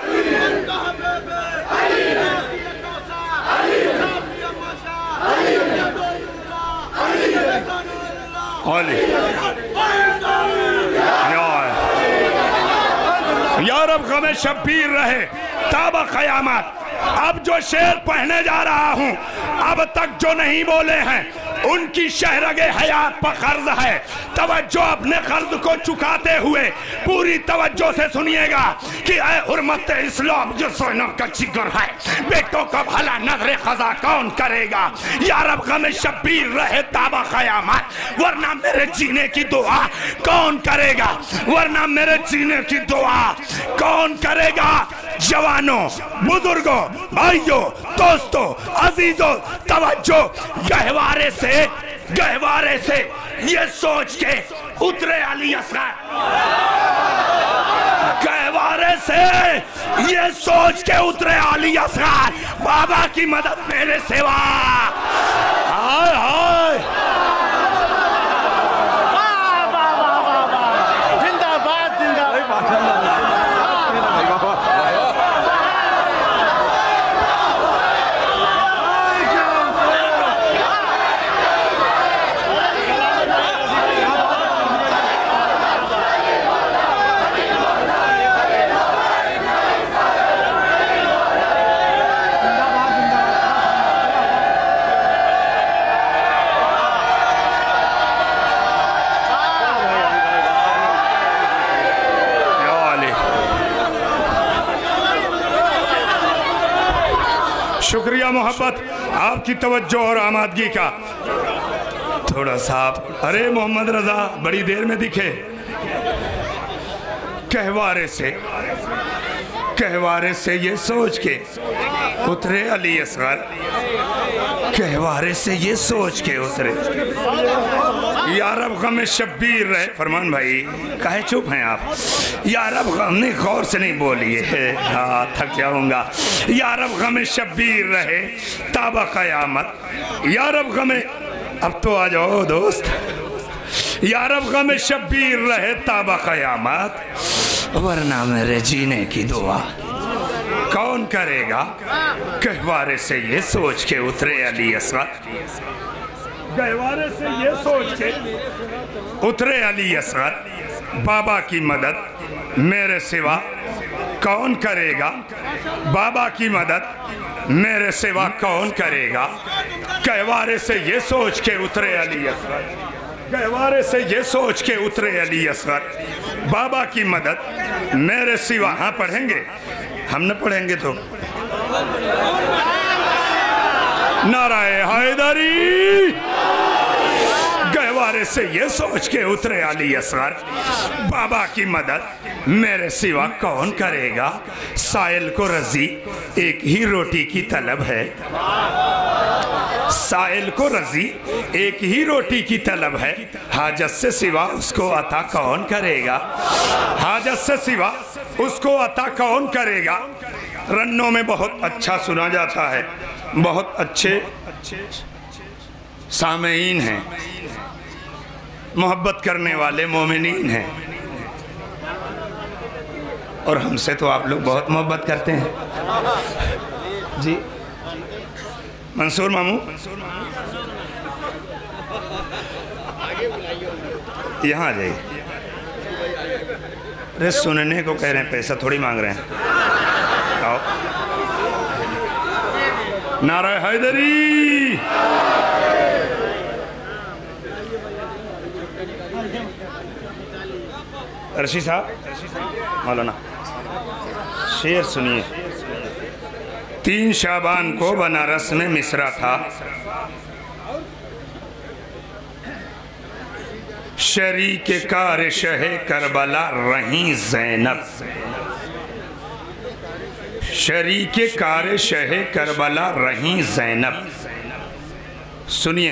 या रब गमे शब्बीर रहे ताबा क़यामत। अब जो शेर पढ़ने जा रहा हूं, अब तक जो नहीं बोले हैं उनकी शहरगे हयात पर कर्ज है। तवज्जो अपने कर्ज को चुकाते हुए पूरी तवज्जो से सुनिएगा कि ऐ हुर्मत इस्लाम जो सोना का जिगर है, बेटों का भला नजर खजा कौन करेगा। या रब गमे शब्बीर रहे ताबा क़यामत, वरना मेरे जीने की दुआ कौन करेगा, वरना मेरे जीने की दुआ कौन करेगा। जवानों, बुजुर्गों, भाइयों, दोस्तों, अजीजों, तवज्जो, गहवारे से ये सोच के उतरे अली असगर, गहवारे से ये सोच के उतरे अली असगर, बाबा की मदद मेरे सिवा। हाय हाय, जिंदाबाद, जिंदाबाद। शुक्रिया मोहब्बत आपकी तवज्जो और आमादगी का। थोड़ा सा आप, अरे मोहम्मद रजा बड़ी देर में दिखे। कहवारे से ये सोच के उतरे अली असगर, कहवारे से ये सोच के उतरे। या रब गमे शब्बीर रहे। फरमान भाई काहे चुप हैं आप? या रब हमने गौर से नहीं बोलिए, हाँ थक जाऊंगा। या रब गमे शब्बीर रहे ताबा क़यामत, या रब गमे, अब तो आ जाओ दोस्त। या रब गमे शब्बीर रहे ताबा क़यामत, वरना मेरे जीने की दुआ कौन करेगा। कहवारे से ये सोच के उतरे अली असगर, गहवारे से ये सोच के उतरे अली असगर, बाबा की मदद मेरे सिवा कौन करेगा। बाबा की मदद मेरे सिवा कौन करेगा। कहवारे से ये सोच के उतरे अली असगर, गहवारे से ये सोच के उतरे अली असगर, बाबा की मदद मेरे सिवा। हाँ पढ़ेंगे, हम न पढ़ेंगे तो। नाराए हैदरी, गहवारे से ये सोच के उतरे अली असगर, बाबा की मदद मेरे सिवा कौन करेगा। साइल को रजी एक ही रोटी की तलब है, साइल को रजी एक ही रोटी की तलब है। हाजत से सिवा उसको अता कौन करेगा, हाजत से सिवा उसको अता कौन करेगा। रन्नों में बहुत अच्छा सुना जाता है, बहुत अच्छे सामेईन हैं, मोहब्बत करने वाले मोमिनीन हैं, और हमसे तो आप लोग बहुत मोहब्बत करते हैं जी। मंसूर मामू यहाँ आ जाइए। अरे सुनने को कह रहे हैं, पैसा थोड़ी मांग रहे हैं। आओ। नारा हैदरी, अर्शी साहब, मौलाना शेर सुनिए। 3 शाबान को बनारस में मिसरा था, शरीक कार शहे करबला रही ज़ैनब, शरीक कार शहे करबला रही ज़ैनब। सुनिए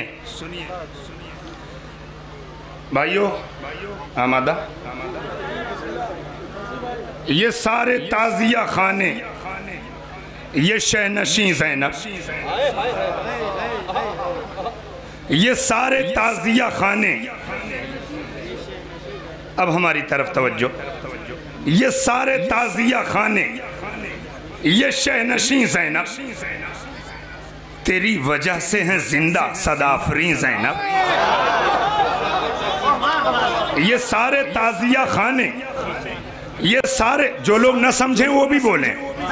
भाइयों, आमादा, ये सारे ताजिया खाने, ये शहनशी ज़ैनब, ये सारे ताजिया खाने, अब हमारी तरफ तवज्जो, ये सारे ताजिया खाने, ये शहनशी ज़ैनब तेरी वजह से हैं जिंदा सदाफरी ज़ैनब। ये सारे ताजिया खाने, ये सारे, जो लोग न समझें वो भी बोलें,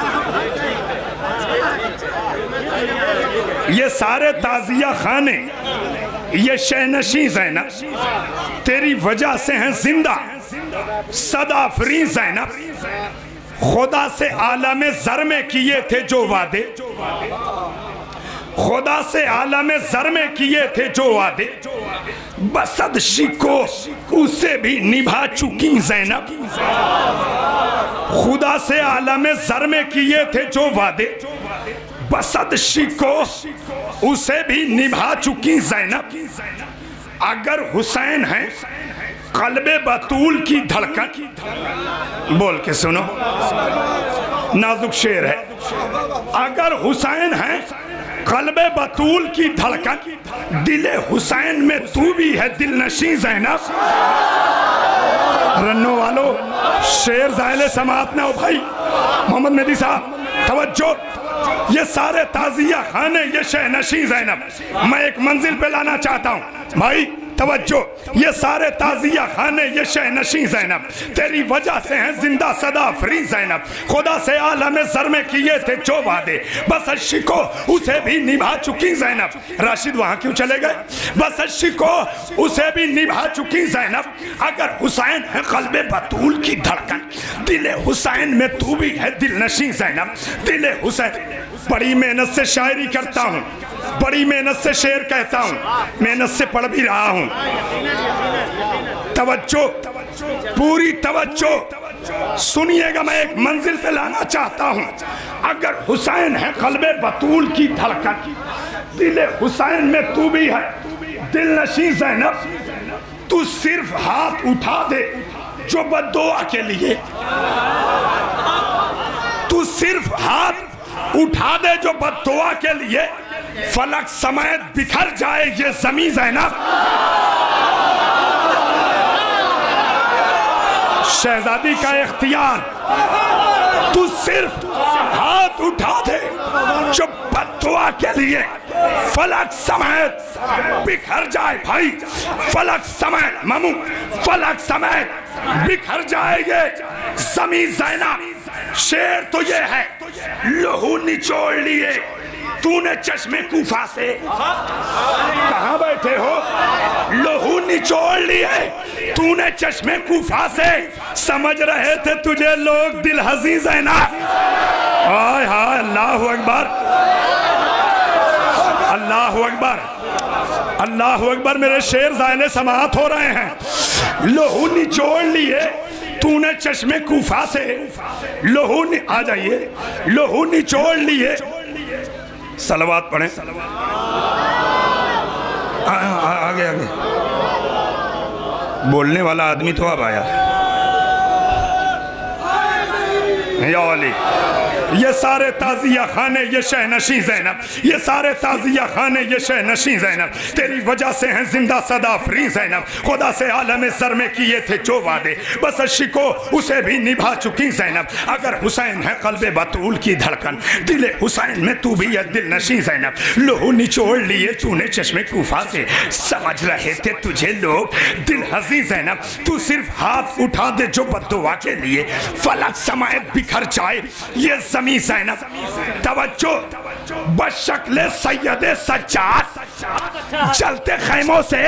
ये सारे ताजिया खाने, ये शहनशी ज़ैनब तेरी वजह से हैं जिंदा सदाफरी ज़ैनब। खुदा से आलम ज़र में किए थे जो वादे, खुदा से आलम ज़र में किए थे जो वादे, बसद शिको उसे भी निभा चुकी ज़ैनब। खुदा से आलम ज़र में किए थे जो वादे, बसद शिको उसे भी निभा चुकी ज़ैनब। अगर हुसैन है क़ल्बे बतूल की धड़कन, बोल के सुनो, नाजुक शेर है। अगर हुसैन है क़ल्बे बतूल की धड़कन, दिले हुसैन में तू भी है दिलनशी ज़ैनब। रन्नो वालों, शेर ज़ाहिल समात ना हो भाई। मोहम्मद मेहदी साहब तवज्जो, ये सारे ताजिया खाने, ये शहनशी ज़ैनब, मैं एक मंजिल पे लाना चाहता हूँ भाई, तवज्जो, ये सारे ताजिया खाने, ये शहनशी ज़ैनब तेरी वजह से हैं जिंदा सदाफरी ज़ैनब। खुदा से आलम ज़र में किए थे जो वादे, बस शिको उसे भी निभा चुकी ज़ैनब। राशिद वहाँ क्यों चले गए? बस शिको उसे भी निभा चुकी ज़ैनब। अगर हुसैन है क़ल्बे बतूल की धड़कन, दिले हुसैन में तू भी है दिलनशी ज़ैनब। दिले हुसैन, बड़ी मेहनत से शायरी करता हूँ, बड़ी मेहनत से शेर कहता हूँ, मेहनत से पढ़ भी रहा हूँ। तवज्जो, पूरी तवज्जो सुनिएगा, मैं एक मंजिल पे लाना चाहता हूँ। अगर हुसैन है क़ल्बे बतूल की धड़कन, दिले हुसैन में तू भी है दिलनशी ज़ैनब। तू सिर्फ हाथ उठा दे जो बद्दुआ के लिए, तू सिर्फ हाथ उठा दे जो बद्दुआ के लिए, फलक समेत बिखर जाए ये ज़मीं ज़ैनब। शहजादी का इख्तियार, तू सिर्फ हाथ उठा दे जो बद्दुआ के लिए, फलक समेत बिखर जाए भाई, फलक समेत मामू, फलक समेत बिखर जाएंगे ज़मीं ज़ैनब। शेर तो ये है, लहू निचोड़ लिए तूने चश्मे कूफा से, कहाँ बैठे हो? लहू निचोड़ लिए तूने चश्मे कूफा से, समझ रहे थे तुझे लोग दिल हज़ी ज़ैनब। हाय हाय, अल्लाहु अकबर, अल्लाहु अकबर, अल्लाहु अकबर। मेरे शेर ज़ाहिल समात हो रहे हैं। लहू निचोड़ लिए तूने चश्मे कूफा से, लहू आ जाइए, लहू निचोड़ लिए। सलवात पढ़ें, आगे आगे, बोलने वाला आदमी तो अब आया। या अली, ये सारे ताजिया खाने, ये शहनशी ज़ैनब, ये सारे ताजिया खाने, ये शहनशी ज़ैनब तेरी वजह से हैं जिंदा सदाफरी ज़ैनब। खुदा से आलम ज़र में किए थे जो वादे, बस शिको उसे भी निभा चुकी ज़ैनब। अगर हुसैन है क़ल्बे बतूल की धड़कन, दिले हुसैन में तू भी है दिलनशी ज़ैनब। लहू निचोड़ लिए तूने चश्मे कूफा से, समझ रहे थे तुझे लोग दिल हज़ी ज़ैनब। तू सिर्फ हाथ उठा दे जो बद्दुआ के लिए, फलक समेत बिखर जाए ये ज़मीं ज़ैनब। तवज्जो, बशक्ले सैयदे सज्जाद जलते खैमों से,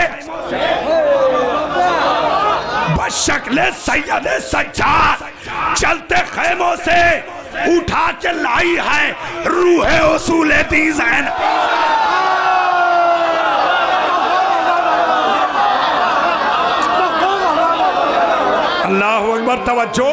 बशक्ले सैयदे सज्जाद चलते खैमों से उठा के लाई है रूहे उसूले दी ज़ैनब। तवज्जो।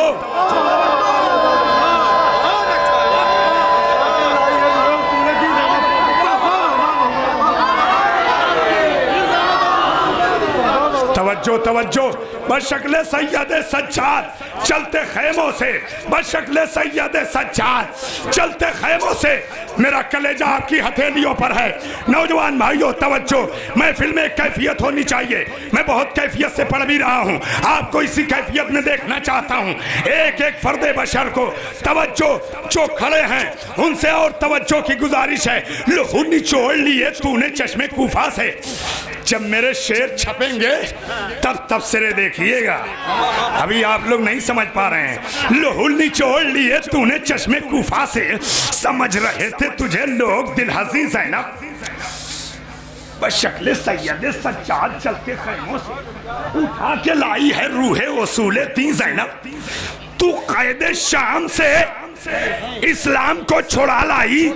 तवज्जो तवज्जो। बशक्ल सैयद सज्जाद चलते खैमों से, बशक्ल सैयद सज्जाद चलते खैमों से, मेरा कलेजा आपकी हथेलियों पर है। नौजवान भाइयों तवज्जो, महफिल में कैफियत होनी चाहिए। मैं बहुत कैफियत से पढ़ भी रहा हूँ, आपको इसी कैफियत में देखना चाहता हूँ। एक एक फर्दे बशर को तवज्जो, जो खड़े हैं उनसे और तवज्जो की गुजारिश है। लहू निचोड़ लिए तूने चश्मे कूफा से। जब मेरे शेर छपेंगे तब तबसरे देखिएगा, अभी आप लोग नहीं समझ पा रहे हैं। लहू निचोड़ लिए तूने चश्मे कूफा से, समझ रहे थे तुझे लोग दिल हसी ज़ैनब। बशक्ल सैयद सज्जाद चलते खैमों से, उठा के लाई है रूहे उसूले ती ज़ैनब। तू क़ैद शाम से इस्लाम को छुड़ा लाई।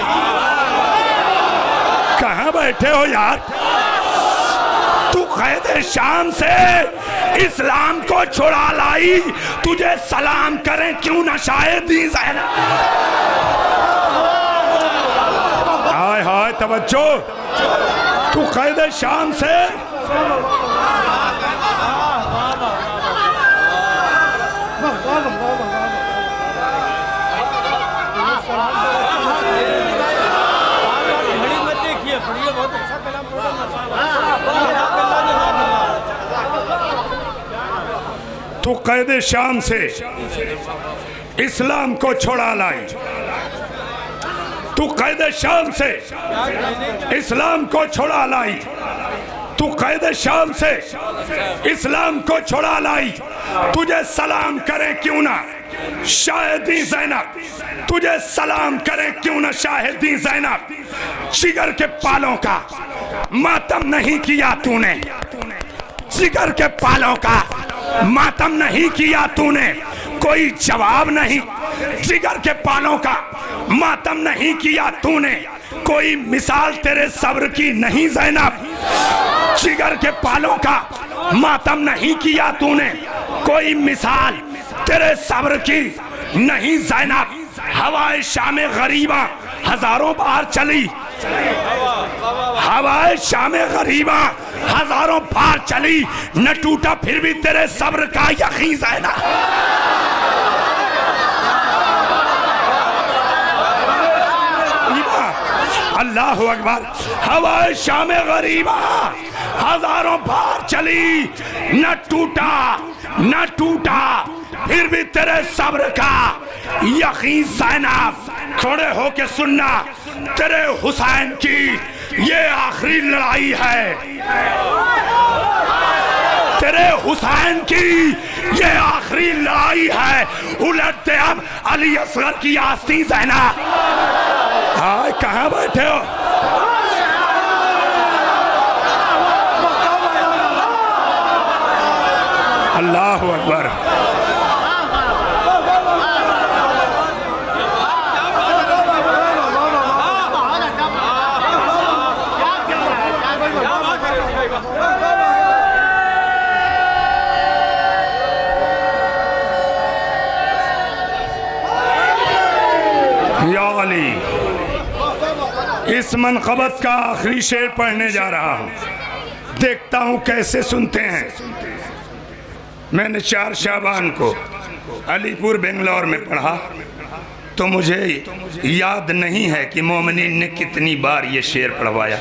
कहाँ बैठे हो यार? तू क़ैद शाम से इस्लाम को छुड़ा लाई, तुझे सलाम करें क्यों ना शायद ही ज़ैनब। हाय हाय तवज्जो। तू क़ैद शाम से तू क़ैद शाम से इस्लाम को छोड़ा लाई। तू क़ैद शाम से इस्लाम को छोड़ा लाई। तू क़ैद शाम से इस्लाम को छोड़ा लाई, तुझे सलाम करें क्यों ना शाहिदी ज़ैनब। तुझे सलाम करें क्यों ना शाहिदी ज़ैनब। जिगर के पालों का मातम नहीं किया तूने, जिगर के पालों का मातम नहीं किया तूने, कोई जवाब नहीं। जिगर के पालों का मातम नहीं किया तूने, कोई मिसाल तेरे सब्र की नहीं ज़ैनब। जिगर के पालों का मातम नहीं किया तूने, कोई मिसाल तेरे सब्र की नहीं ज़ैनब। हवाए शामे गरीबा हजारों बार चली, हवाए शामे गरीबा हजारों बार चली, न टूटा फिर भी तेरे सब्र का यकीन ज़ैनब। अल्लाहु अकबर। हवाए शामे गरीबा हजारों बार चली, न टूटा न टूटा फिर भी तेरे सब्र का यकीन ज़ैनब। खड़े होके सुनना, तेरे हुसैन की ये आखिरी लड़ाई है। तेरे हुसैन की ये आखिरी लड़ाई है। उलटते अब अली असगर की आस्तीन ज़ैनब। हाय कहाँ बैठे हो? अल्लाहु अकबर। या अली, इस मनक़बत का आखिरी शेर पढ़ने जा रहा हूँ, देखता हूँ कैसे सुनते हैं। मैंने 4 शाबान को अलीपुर बेंगलोर में पढ़ा, तो मुझे याद नहीं है कि मोमिनीन ने कितनी बार ये शेर पढ़वाया।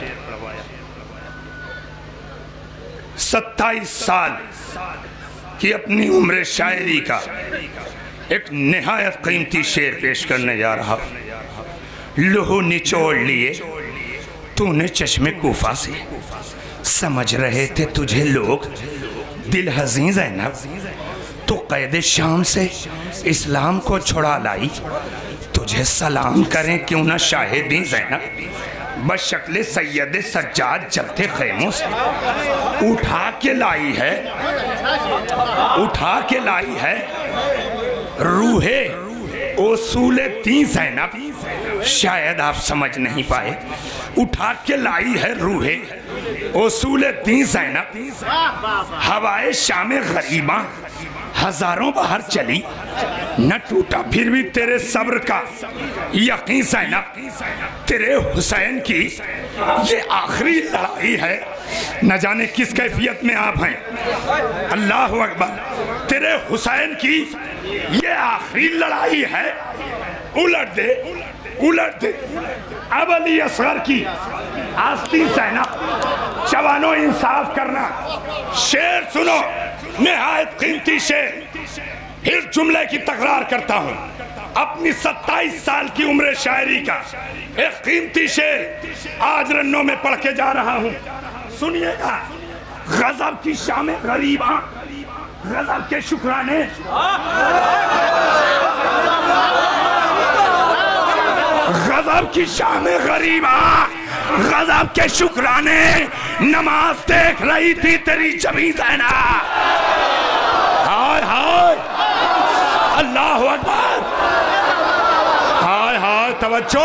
27 साल की अपनी उम्र शायरी का एक निहायत कीमती शेर पेश करने जा रहा। लहू निचोड़ लिए तूने चश्मे कूफा से, समझ रहे थे तुझे लोग दिल हज़ीं ज़ैनब। तो क़ैद शाम से इस्लाम को छुड़ा लाई, तुझे सलाम करें क्यों ना शाहिदी ज़ैनब। बशक्ल सैयद सज्जाद चलते खैमों से, उठा के लाई है, उठा के लाई है रूहे उसूले ती ज़ैनब। शायद आप समझ नहीं पाए। उठा के लाई है रूहे उसूले ती ज़ैनब। हवाए शामे गरीबा हजारों बाहर चली न टूटा फिर भी तेरे सब्र का यकीन ज़ैनब, तेरे हुसैन की ये आखिरी लड़ाई है। न जाने किस कैफियत में आप हैं। अल्लाह अकबर। तेरे हुसैन की ये आखिरी लड़ाई है। उलट दे, उलट दे। अब अली असगर की आस्तीन ज़ैनब, जवानों इंसाफ करना। शेर सुनो, निहायत कीमती शेर। फिर जुमले की तकरार करता हूं। अपनी 27 साल की उम्र शायरी का एक कीमती शेर आज रन्नों में पढ़ के जा रहा हूं। सुनिएगा। गजब की शाम गरीबा, गजब के शुक्राने, गजब की शाम गरीबा, गजब के शुक्राने। नमाज देख रही थी तेरी जबी ज़ैनब। हाय हाय, अल्लाह अकबर। हाय हाय, तवज्जो।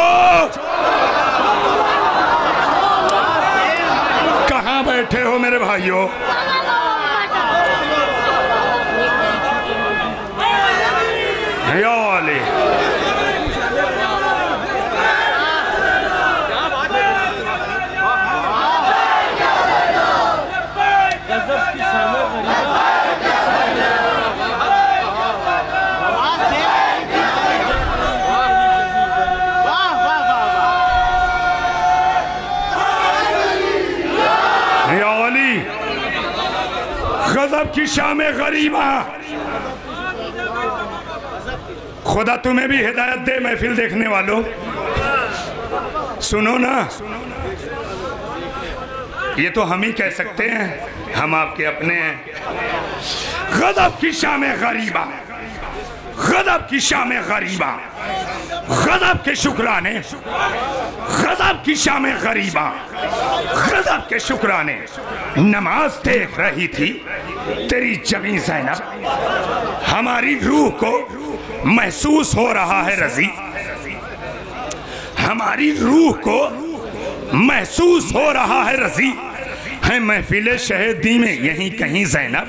कहाँ बैठे हो मेरे भाइयों? या अली, गजब की शाम गरीबा। खुदा तुम्हें भी हिदायत दे महफिल देखने वालों। सुनो ना, ये तो हम ही कह सकते हैं, हम आपके अपने हैं। गजब की शाम गरीबा, गजब की शाम गरीबा, गजब के शुक्राने, गजब की शाम गरीबा, गजब के शुक्राने। नमाज देख रही थी तेरी जमी ज़ैनब। हमारी रूह को महसूस हो रहा है रजी, हमारी रूह को महसूस हो रहा है रजी। है महफिल शहीदी में यहीं कहीं ज़ैनब।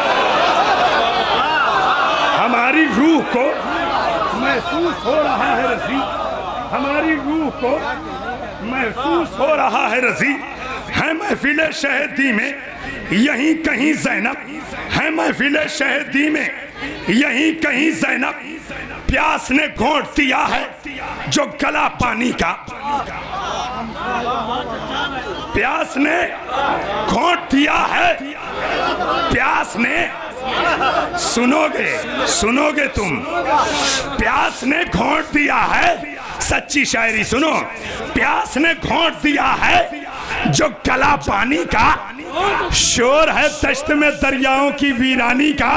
हमारी रूह को महसूस हो रहा है रजी, हमारी रूह को महसूस हो रहा है रजी। है महफिल शहीदी में यहीं कहीं ज़ैनब, है महफिल शहीदी में यहीं कहीं ज़ैनब। प्यास ने घोंट दिया है जो गला पानी का, प्यास ने घोंट दिया है, प्यास ने, सुनोगे सुनोगे तुम, प्यास ने घोंट दिया है। सच्ची शायरी सुनो। प्यास ने घोंट दिया है जो गला पानी का, शोर है दश्त में दरियाओं की वीरानी का।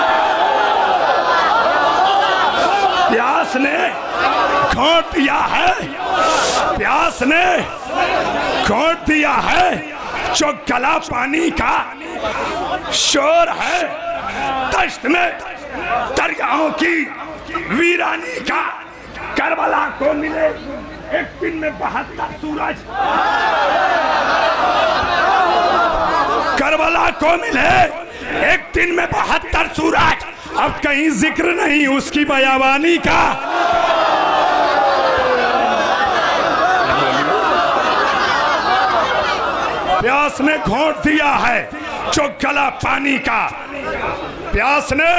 प्यास ने घोंट दिया है, प्यास ने घोंट दिया है जो गला पानी का, शोर है दश्त में दरियाओं की वीरानी का। करबला को मिले एक दिन में 72 सूरज, करबला को मिले एक दिन में 72 सूरज। अब कहीं जिक्र नहीं उसकी बयाबानी का। प्यास ने घोंट दिया है जो गला पानी का, प्यास ने,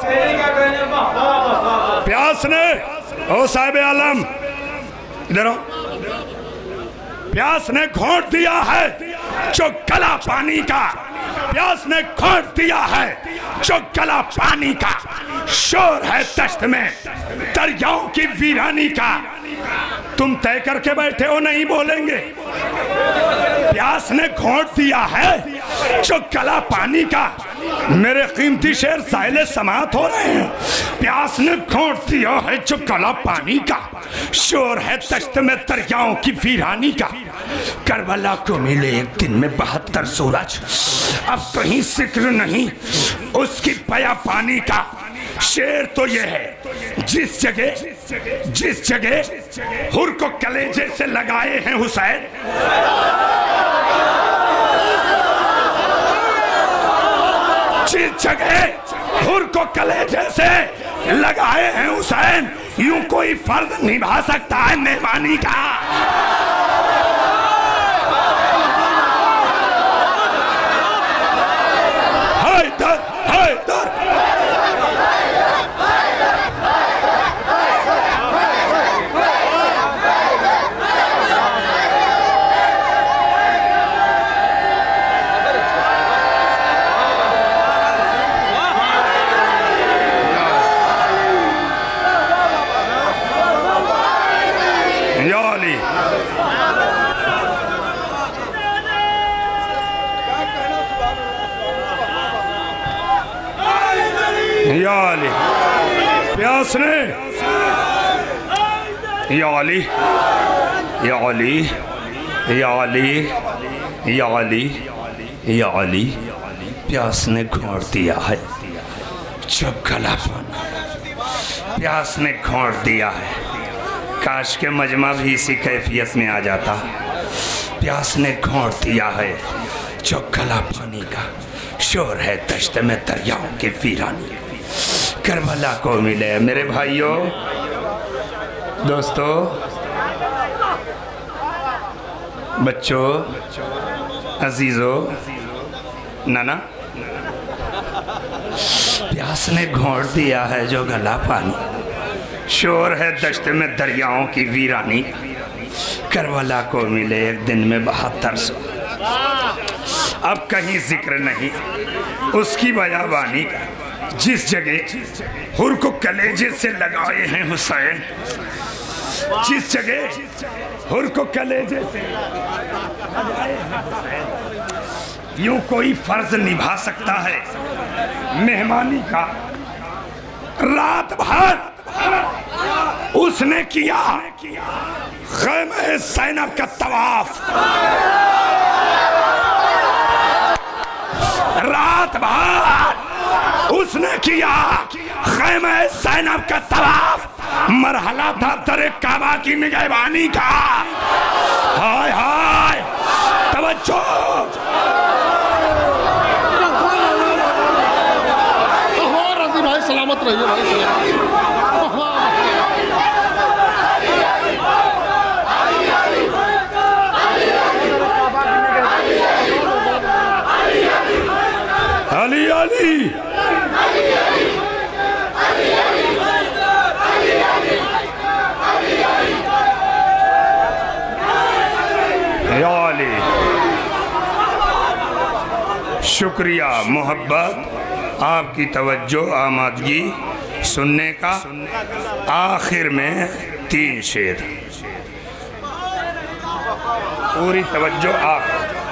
प्यास ने, ओ साहिब आलम इधर आओ। प्यास ने घोंट दिया है जो गला पानी का, प्यास ने घोंट दिया है जो गला पानी का, शोर है दश्त में दरियाओं की वीरानी का। तुम तय करके बैठे हो नहीं बोलेंगे। प्यास ने घोंट दिया है जो गला पानी का। मेरे कीमती शेर साहिल समात हो रहे हैं। प्यास ने घोंट दिया है जो गला पानी का, शोर है दश्त में दरियाओं की वीरानी का। करबला को मिले एक दिन में 72 सूरज। अब कहीं जिक्र नहीं उसकी बया पानी का। शेर तो ये है, जिस जगह हुर को कलेजे से लगाए हैं हुसैन, जिस जगह हुर को कलेजे से लगाए हैं हुसैन, यूं कोई फर्ज निभा सकता है मेहमानी का? हैदर हैदर या अली, प्यास ने या अली या अली या अली या अली या अली, प्यास ने घोंट दिया है जब गला पानी, प्यास ने घोंट दिया है। काश के मजमा भी इसी कैफियत में आ जाता। प्यास ने घोंट दिया है जो गला पानी का, शोर है दश्त में दरियाओं की वीरानी, करबला को मिले। मेरे भाइयों, दोस्तों, बच्चों, अजीजों, नाना, प्यास ने घोंट दिया है जो गला पानी, शोर है दश्त में दरियाओं की वीरानी, करबला को मिले एक दिन में 72 सौ। अब कहीं जिक्र नहीं उसकी बयाबानी का, जिस जगह हुर को कलेजे से लगाए हैं हुसैन, जिस जगह हुर को कलेजे से लगाए हैं हुसैन, यूं कोई फर्ज निभा सकता है मेहमानी का? रात भर उसने किया ख़ैमे ज़ैनब का तवाफ, रात भर उसने किया ख़ैमे ज़ैनब का तवाफ, मरहला था दरे काबा की निगहबानी का। हाय हाय, तवज्जो, रजी भाई सलामत रहिए भाई, अली अली या अली, शुक्रिया, मोहब्बत, आपकी तवज्जो, आमादगी सुनने का। आखिर में 3 शेर, पूरी तवज्जो आप,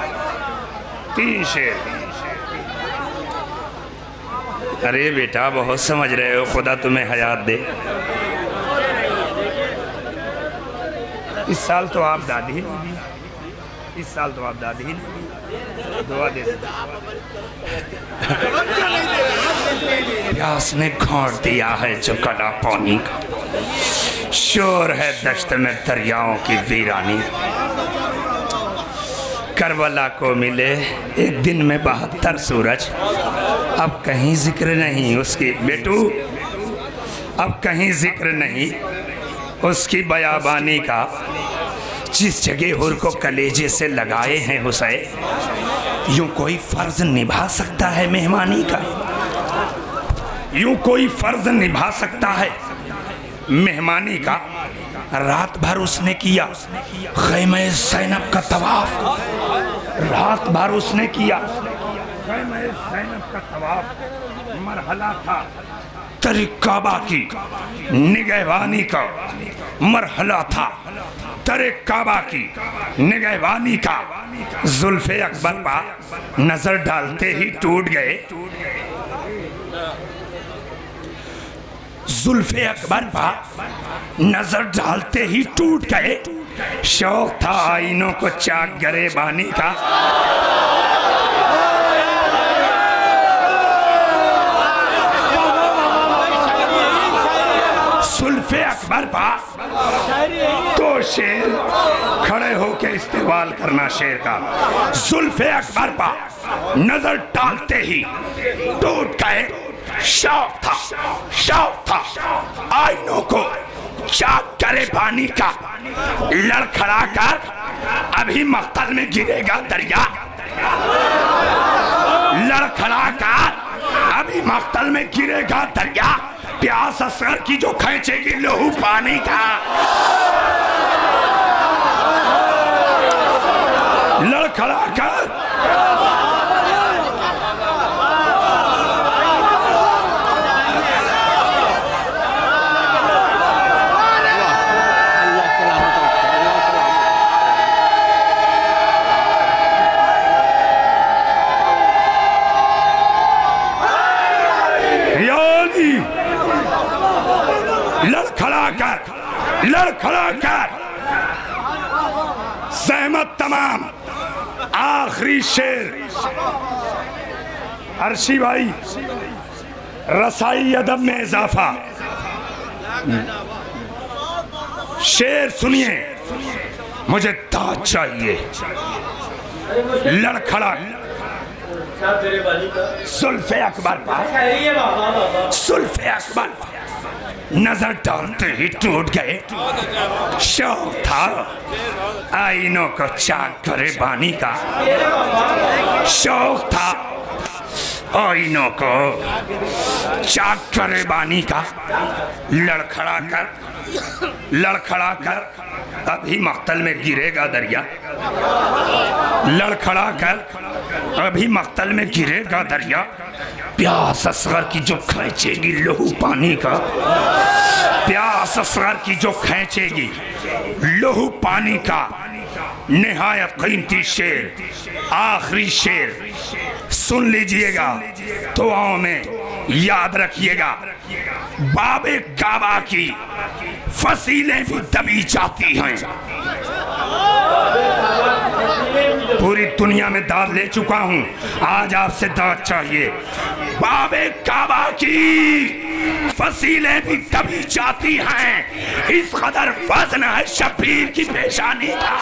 3 शेर। अरे बेटा, बहुत समझ रहे हो, खुदा तुम्हें हयात दे। इस साल तो आप दादी ही नहीं, इस साल तो आप दादी ही नहीं, दुआ दे दो। प्यास ने घोंट दिया है जो गला पानी का, शोर है दश्त में दरियाओं की वीरानी, करबला को मिले एक दिन में 72 सूरज। अब कहीं जिक्र नहीं उसकी, बेटू, अब कहीं जिक्र नहीं उसकी बयाबानी का, जिस जगह हुर को कलेजे से लगाए हैं हुसैन, यूं कोई फर्ज निभा सकता है मेहमानी का? यूं कोई फर्ज निभा सकता है मेहमानी का? रात भर उसने किया ख़ैमे ज़ैनब का तवाफ, रात भर उसने किया ख़ैमे ज़ैनब का तवाफ, मरहला था तरीक़ काबा की निगहबानी का, मरहला था तरीक़ काबा की निगहबानी का। जुल्फ़े अकबर पर नजर डालते ही टूट गए, जुल्फ़े अकबर पर नजर डालते ही टूट गए। शौक था आईनों को चाक गरेबानी का, जुल्फ़े अकबर पर तो शेर खड़े होके इस्तेमाल करना शेर का। जुल्फ़े अकबर पर नजर डालते ही टूट गए शौक था आईनों को चाक करे पानी का, लड़खड़ा कर अभी मख्तल में गिरेगा दरिया, लड़खड़ा कर अभी मख्तल में गिरेगा दरिया, प्यास असगर की जो खींचेगी लहू पानी का, लड़खड़ा कर लड़खड़ा कर सहमत तमाम। आखिरी शेर अर्शी भाई, रसाई अदब में इजाफा। शेर सुनिए, मुझे दाद चाहिए। लड़खड़ा सुल्फे अकबर पर, सुल्फे अकबर नजर डालते ही टूट गए। शौक था आईनों को चाक करे बानी का, शौक था आईनों को चाक करे बानी का, लड़खड़ा कर अभी मख्तल में गिरेगा दरिया, लड़खड़ा कर अभी मख्तल में गिरेगा दरिया, प्यास असगर की जो खींचेगी लहू पानी का, प्यास असगर की जो खींचेगी लहू पानी का। निहायत कीमती शेर, आखिरी शेर सुन लीजिएगा, दुआओं में याद रखिएगा। बाबे काबा की फसीलें भी दबी जाती हैं। पूरी दुनिया में दाद ले चुका हूं, आज आपसे दाद चाहिए। बाबे काबा की फसीलें भी दबी जाती हैं, इस कदर वजन है शब्बीर की पेशानी का।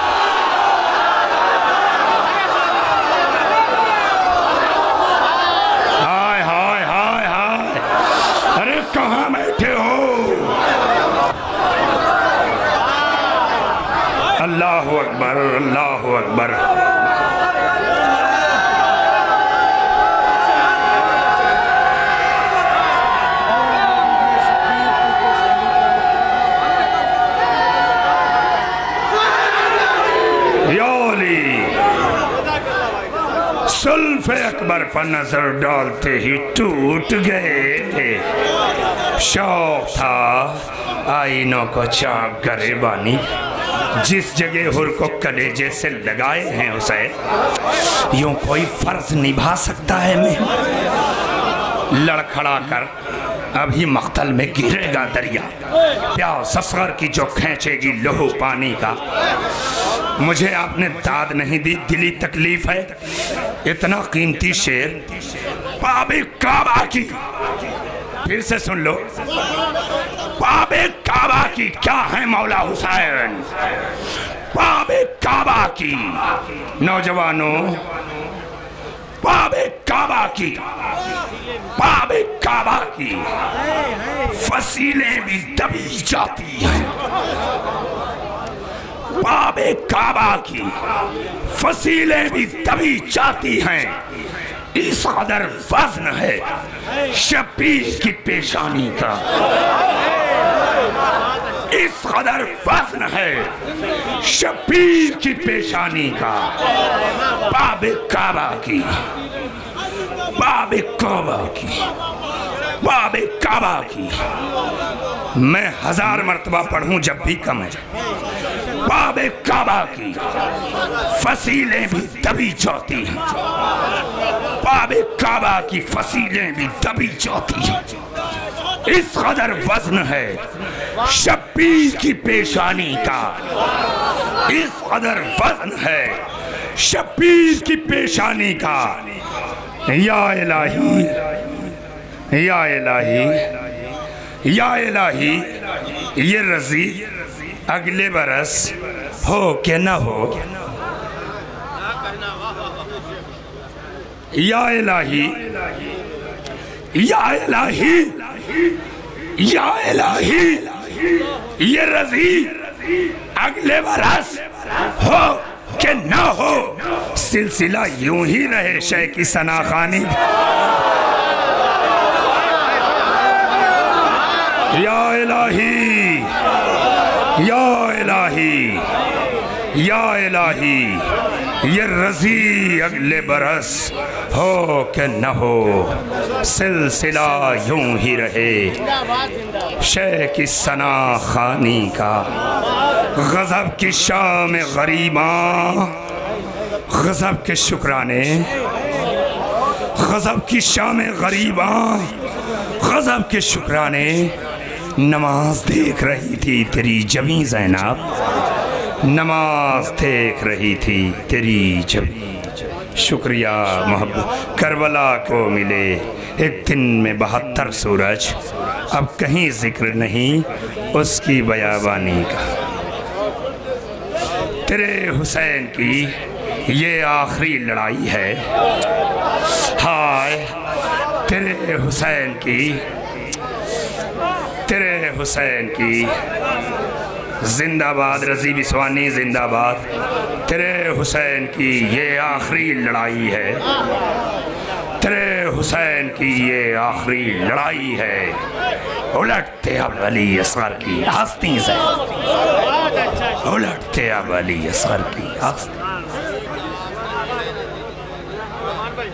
हाय हाय हाय हाय, अरे कहाँ बैठे हो? अल्लाहु अकबर, अल्लाहु अकबर। सुल्फे अकबर पर नजर डालते ही टूट गए। शौक था आईनों को चाक करे बानी, जिस जगह हुर को कलेजे से लगाए हैं उसे यूं कोई फर्ज निभा सकता है मैं। लड़खड़ा कर अभी मख्तल में गिरेगा दरिया, प्यास असगर की जो खींचेगी लहू पानी का। मुझे आपने दाद नहीं दी, दिली तकलीफ है। इतना कीमती शेर बाबे काबा की, फिर से सुन लो, बाबे काबा की क्या है मौला हुसैन, बाबे काबा की। नौजवानों, बाबे काबा की, बाबे काबा की फसीलें भी दबी जाती हैं। बाबे काबा की फसीलें भी दबी जाती हैं, इस कदर वजन है शब्बीर की पेशानी का, इस कदर वजन है शब्बीर की पेशानी का। बाबे काबा की, बाबे काबा की, बाबे काबा की। मैं 1000 मर्तबा पढ़ूं जब भी कम है। बाबे काबा की फसीलें भी दबी जाती हैं, बाबे काबा की फसीलें भी दबी जाती हैं, इस कदर वजन है शब्बीर की पेशानी का, इस कदर वजन है शब्बीर की पेशानी का। या इलाही, या इलाही, या इलाही, ये रजी अगले बरस हो के न हो। या इलाही, या इलाही, या इलाही, ये रजी अगले बरस हो कि ना हो, सिलसिला यूं ही रहे शे की सना खानी। या इलाही, या इलाही, या इलाही, ये रजी अगले बरस हो कि न हो, सिलसिला यूं ही रहे शे की सना खानी का। गज़ब की शाम गरीबा, गज़ब के शुक्राने, गज़ब की शाम गरीबा, गज़ब के शुक्राने। नमाज देख रही थी तेरी जमी ज़ैनब, नमाज देख रही थी तेरी जमी। शुक्रिया मोहब्बत करबला को मिले एक दिन में 72 सूरज, अब कहीं जिक्र नहीं उसकी बयाबानी का। तेरे हुसैन की ये आखिरी लड़ाई है, हाय तेरे हुसैन की, तेरे हुसैन की। जिंदाबाद रजी बिस्वानी जिंदाबाद। तेरे हुसैन की ये आखिरी लड़ाई है, तेरे हुसैन की ये आखिरी लड़ाई है। उलटते अब अली असगर की आस्तीं से, उलटते अब अली असगर की आस्तीं।